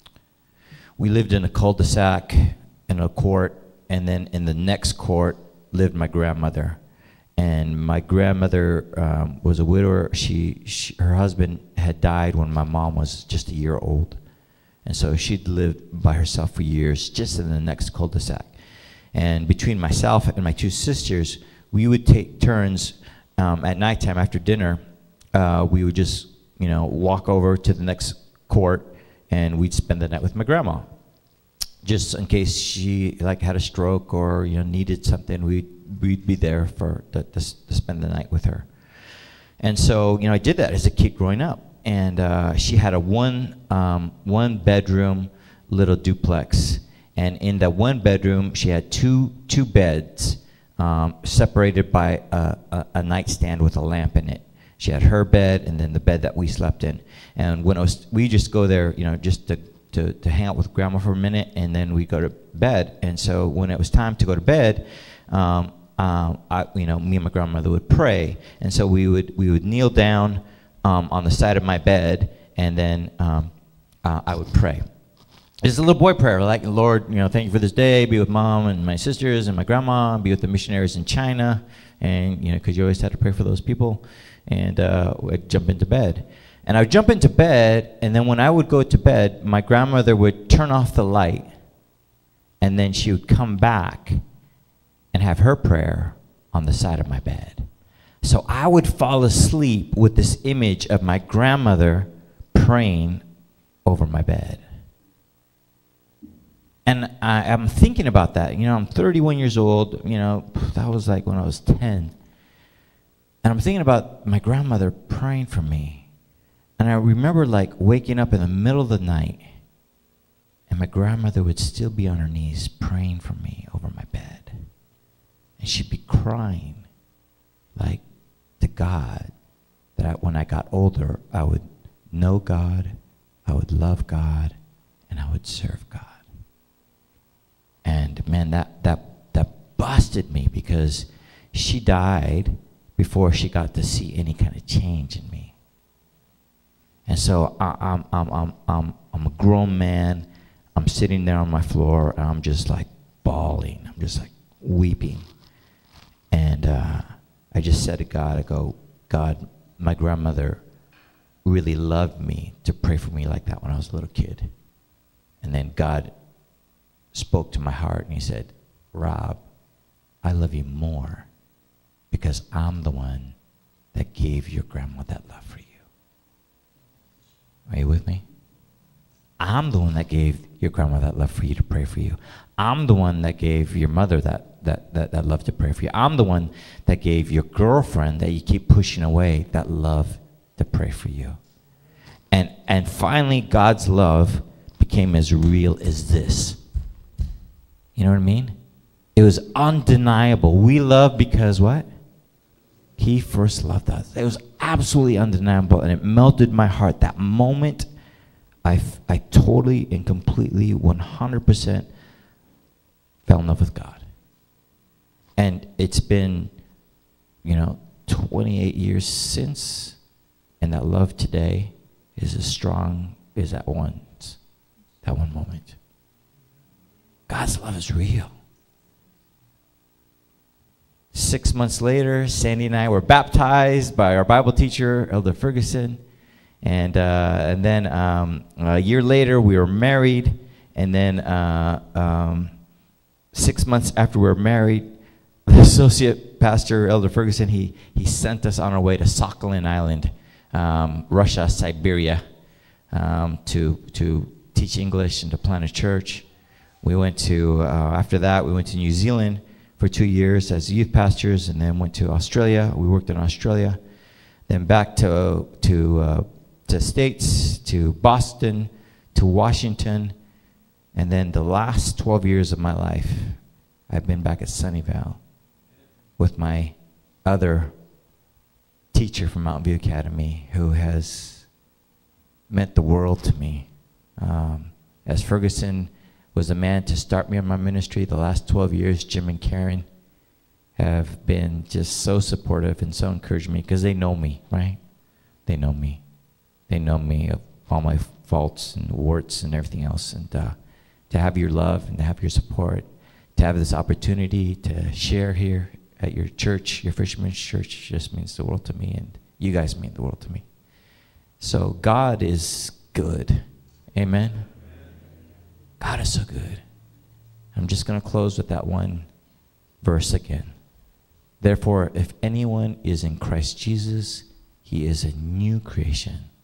Speaker 11: we lived in a cul-de-sac in a court, and then in the next court lived my grandmother. And my grandmother um, was a widower. She, she, her husband had died when my mom was just a year old. And so she'd lived by herself for years, just in the next cul-de-sac. And between myself and my two sisters, we would take turns um, at nighttime after dinner. Uh, we would just you know, walk over to the next court, and we'd spend the night with my grandma. Just in case she like had a stroke or, you know, needed something, we'd, we'd be there for to, to, to spend the night with her. And so, you know, I did that as a kid growing up. And uh, she had a one, um, one bedroom little duplex. And in that one bedroom, she had two, two beds um, separated by a, a, a nightstand with a lamp in it. She had her bed and then the bed that we slept in. And when it was, we just go there, you know, just to, to, to hang out with grandma for a minute, and then we go to bed. And so when it was time to go to bed, um, um, I, you know, me and my grandmother would pray. And so we would, we would kneel down um, on the side of my bed, and then um, uh, I would pray. It's a little boy prayer, like, Lord, you know, thank you for this day. Be with mom and my sisters and my grandma. Be with the missionaries in China, and you know, because you always had to pray for those people. And uh, I'd jump into bed, and I'd jump into bed, and then when I would go to bed, my grandmother would turn off the light, and then she would come back and have her prayer on the side of my bed. So I would fall asleep with this image of my grandmother praying over my bed. And I, I'm thinking about that. You know, I'm thirty-one years old. You know, that was like when I was ten. And I'm thinking about my grandmother praying for me. And I remember like waking up in the middle of the night, and my grandmother would still be on her knees praying for me over my bed. And she'd be crying like to God that I, when I got older, I would know God, I would love God, and I would serve God. And man, that, that, that busted me, because she died before she got to see any kind of change in me. And so I, I'm, I'm, I'm, I'm, I'm a grown man. I'm sitting there on my floor, and I'm just like bawling. I'm just like weeping. And uh, I just said to God, I go, God, my grandmother really loved me to pray for me like that when I was a little kid. And then God spoke to my heart, and he said, Rob, I love you more because I'm the one that gave your grandma that love for you. Are you with me? I'm the one that gave your grandma that love for you to pray for you. I'm the one that gave your mother that, that, that, that love to pray for you. I'm the one that gave your girlfriend that you keep pushing away that love to pray for you. And, and finally, God's love became as real as this. You know what I mean? It was undeniable. We love because what? He first loved us. It was absolutely undeniable, and it melted my heart. That moment, I, I totally and completely, one hundred percent fell in love with God. And it's been, you know, twenty-eight years since, and that love today is as strong as that one, that one moment. God's love is real. Six months later, Sandy and I were baptized by our Bible teacher, Elder Ferguson. And, uh, and then um, a year later, we were married. And then uh, um, six months after we were married, the associate pastor, Elder Ferguson, he, he sent us on our way to Sakhalin Island, um, Russia, Siberia, um, to, to teach English and to plant a church. We went to, uh, after that, we went to New Zealand for two years as youth pastors, and then went to Australia. We worked in Australia. Then back to, to, uh, to States, to Boston, to Washington. And then the last twelve years of my life, I've been back at Sunnyvale with my other teacher from Mountain View Academy, who has meant the world to me. Um, as Ferguson was the man to start me on my ministry, the last twelve years, Jim and Karen have been just so supportive and so encouraging me, because they know me, right? They know me. They know me of all my faults and warts and everything else. And uh, to have your love and to have your support, to have this opportunity to share here at your church, your Fisherman's Church, just means the world to me, and you guys mean the world to me. So God is good. Amen. God is so good. I'm just going to close with that one verse again. Therefore, if anyone is in Christ Jesus, he is a new creation.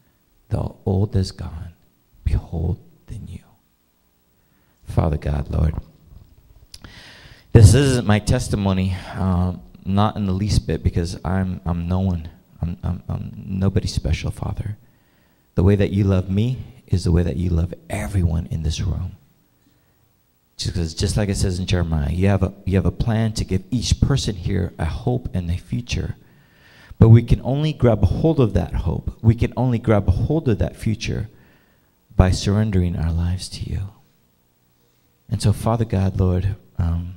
Speaker 11: The old is gone. Behold the new. Father God, Lord, this isn't my testimony, um, not in the least bit, because I'm I'm no one. I'm, I'm, I'm nobody special, Father. The way that you love me is the way that you love everyone in this room. Because just like it says in Jeremiah, you have a you have a plan to give each person here a hope and a future. But we can only grab a hold of that hope. We can only grab a hold of that future by surrendering our lives to you. And so, Father God, Lord, um,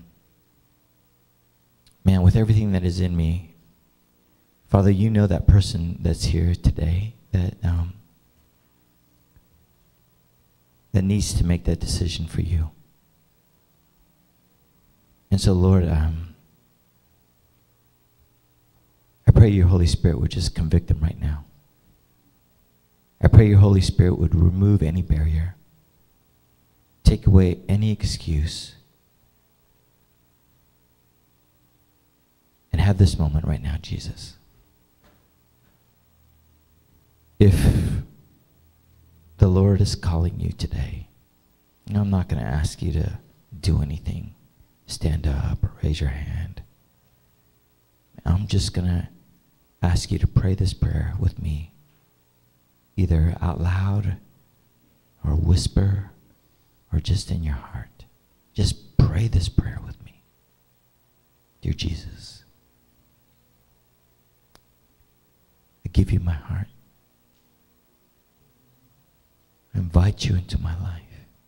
Speaker 11: man, with everything that is in me, Father, you know that person that's here today that um, that needs to make that decision for you. And so, Lord, um, I pray your Holy Spirit would just convict them right now. I pray your Holy Spirit would remove any barrier, take away any excuse, and have this moment right now, Jesus. If the Lord is calling you today, and I'm not going to ask you to do anything, stand up or raise your hand. I'm just going to ask you to pray this prayer with me, either out loud or whisper or just in your heart. Just pray this prayer with me. Dear Jesus, I give you my heart. I invite you into my life.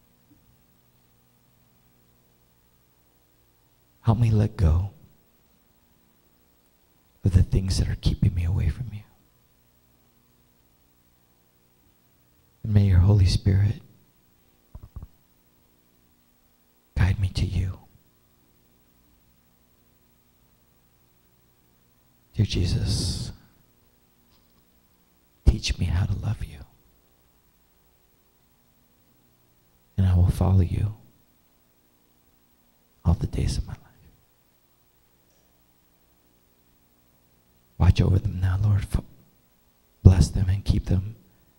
Speaker 11: Help me let go of the things that are keeping me away from you. And may your Holy Spirit guide me to you. Dear Jesus, teach me how to love you. And I will follow you all the days of my life. Watch over them now, Lord. Bless them and keep them.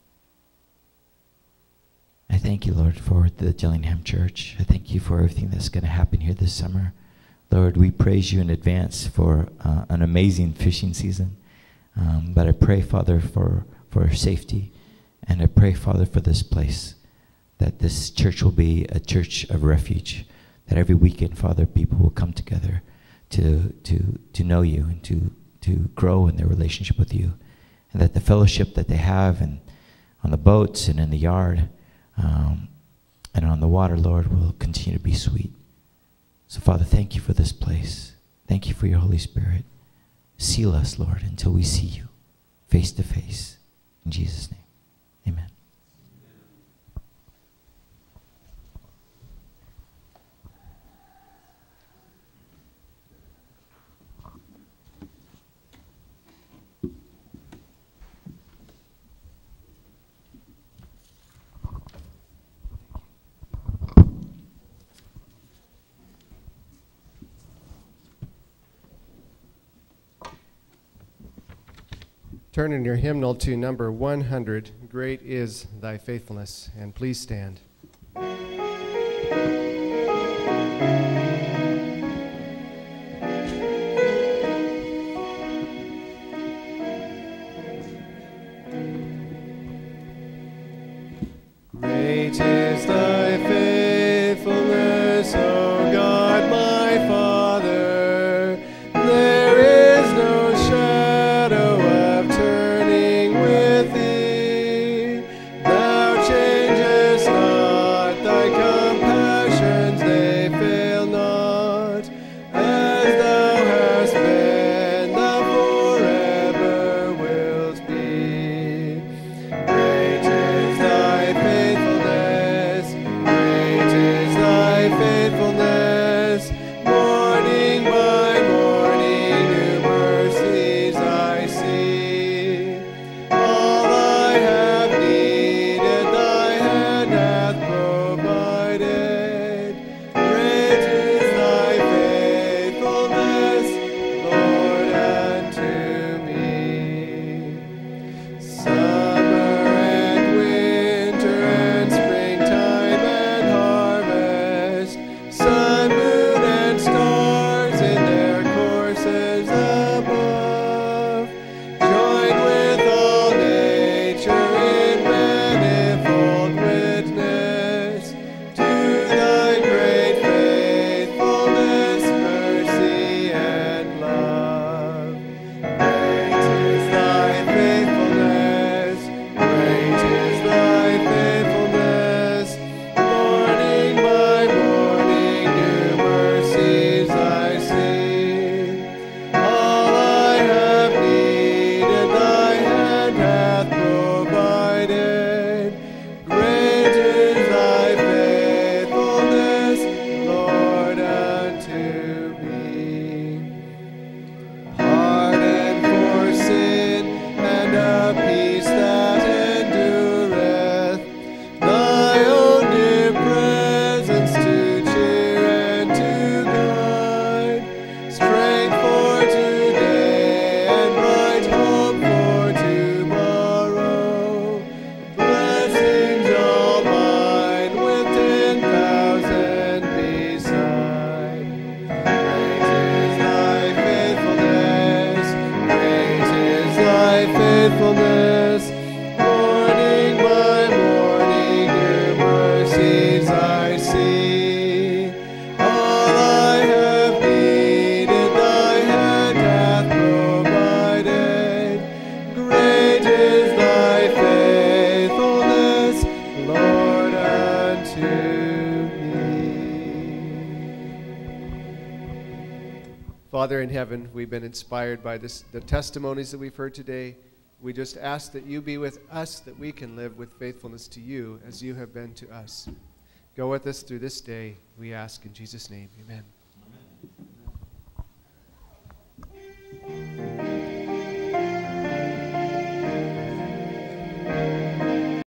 Speaker 11: I thank you, Lord, for the Dillingham Church. I thank you for everything that's going to happen here this summer. Lord, we praise you in advance for uh, an amazing fishing season. Um, but I pray, Father, for, for safety. And I pray, Father, for this place, that this church will be a church of refuge, that every weekend, Father, people will come together to, to, to know you and to to grow in their relationship with you, and that the fellowship that they have and on the boats and in the yard um, and on the water, Lord, will continue to be sweet. So, Father, thank you for this place. Thank you for your Holy Spirit. Seal us, Lord, until we see you face to face. In Jesus' name, amen.
Speaker 12: Turn in your hymnal to number one hundred, Great is Thy Faithfulness, and please stand. Great is Thy faithfulness, O God, my Father. There is no shadow of turning with Thee. Thou changest not. faithfulness. Morning by morning, your mercies I see. All I have needed, thy hand hath provided. Great is thy faithfulness, Lord, unto me. Father in heaven, we've been inspired by this, the testimonies that we've heard today. We just ask that you be with us, that we can live with faithfulness to you as you have been to us. Go with us through this day, we ask in Jesus' name. Amen.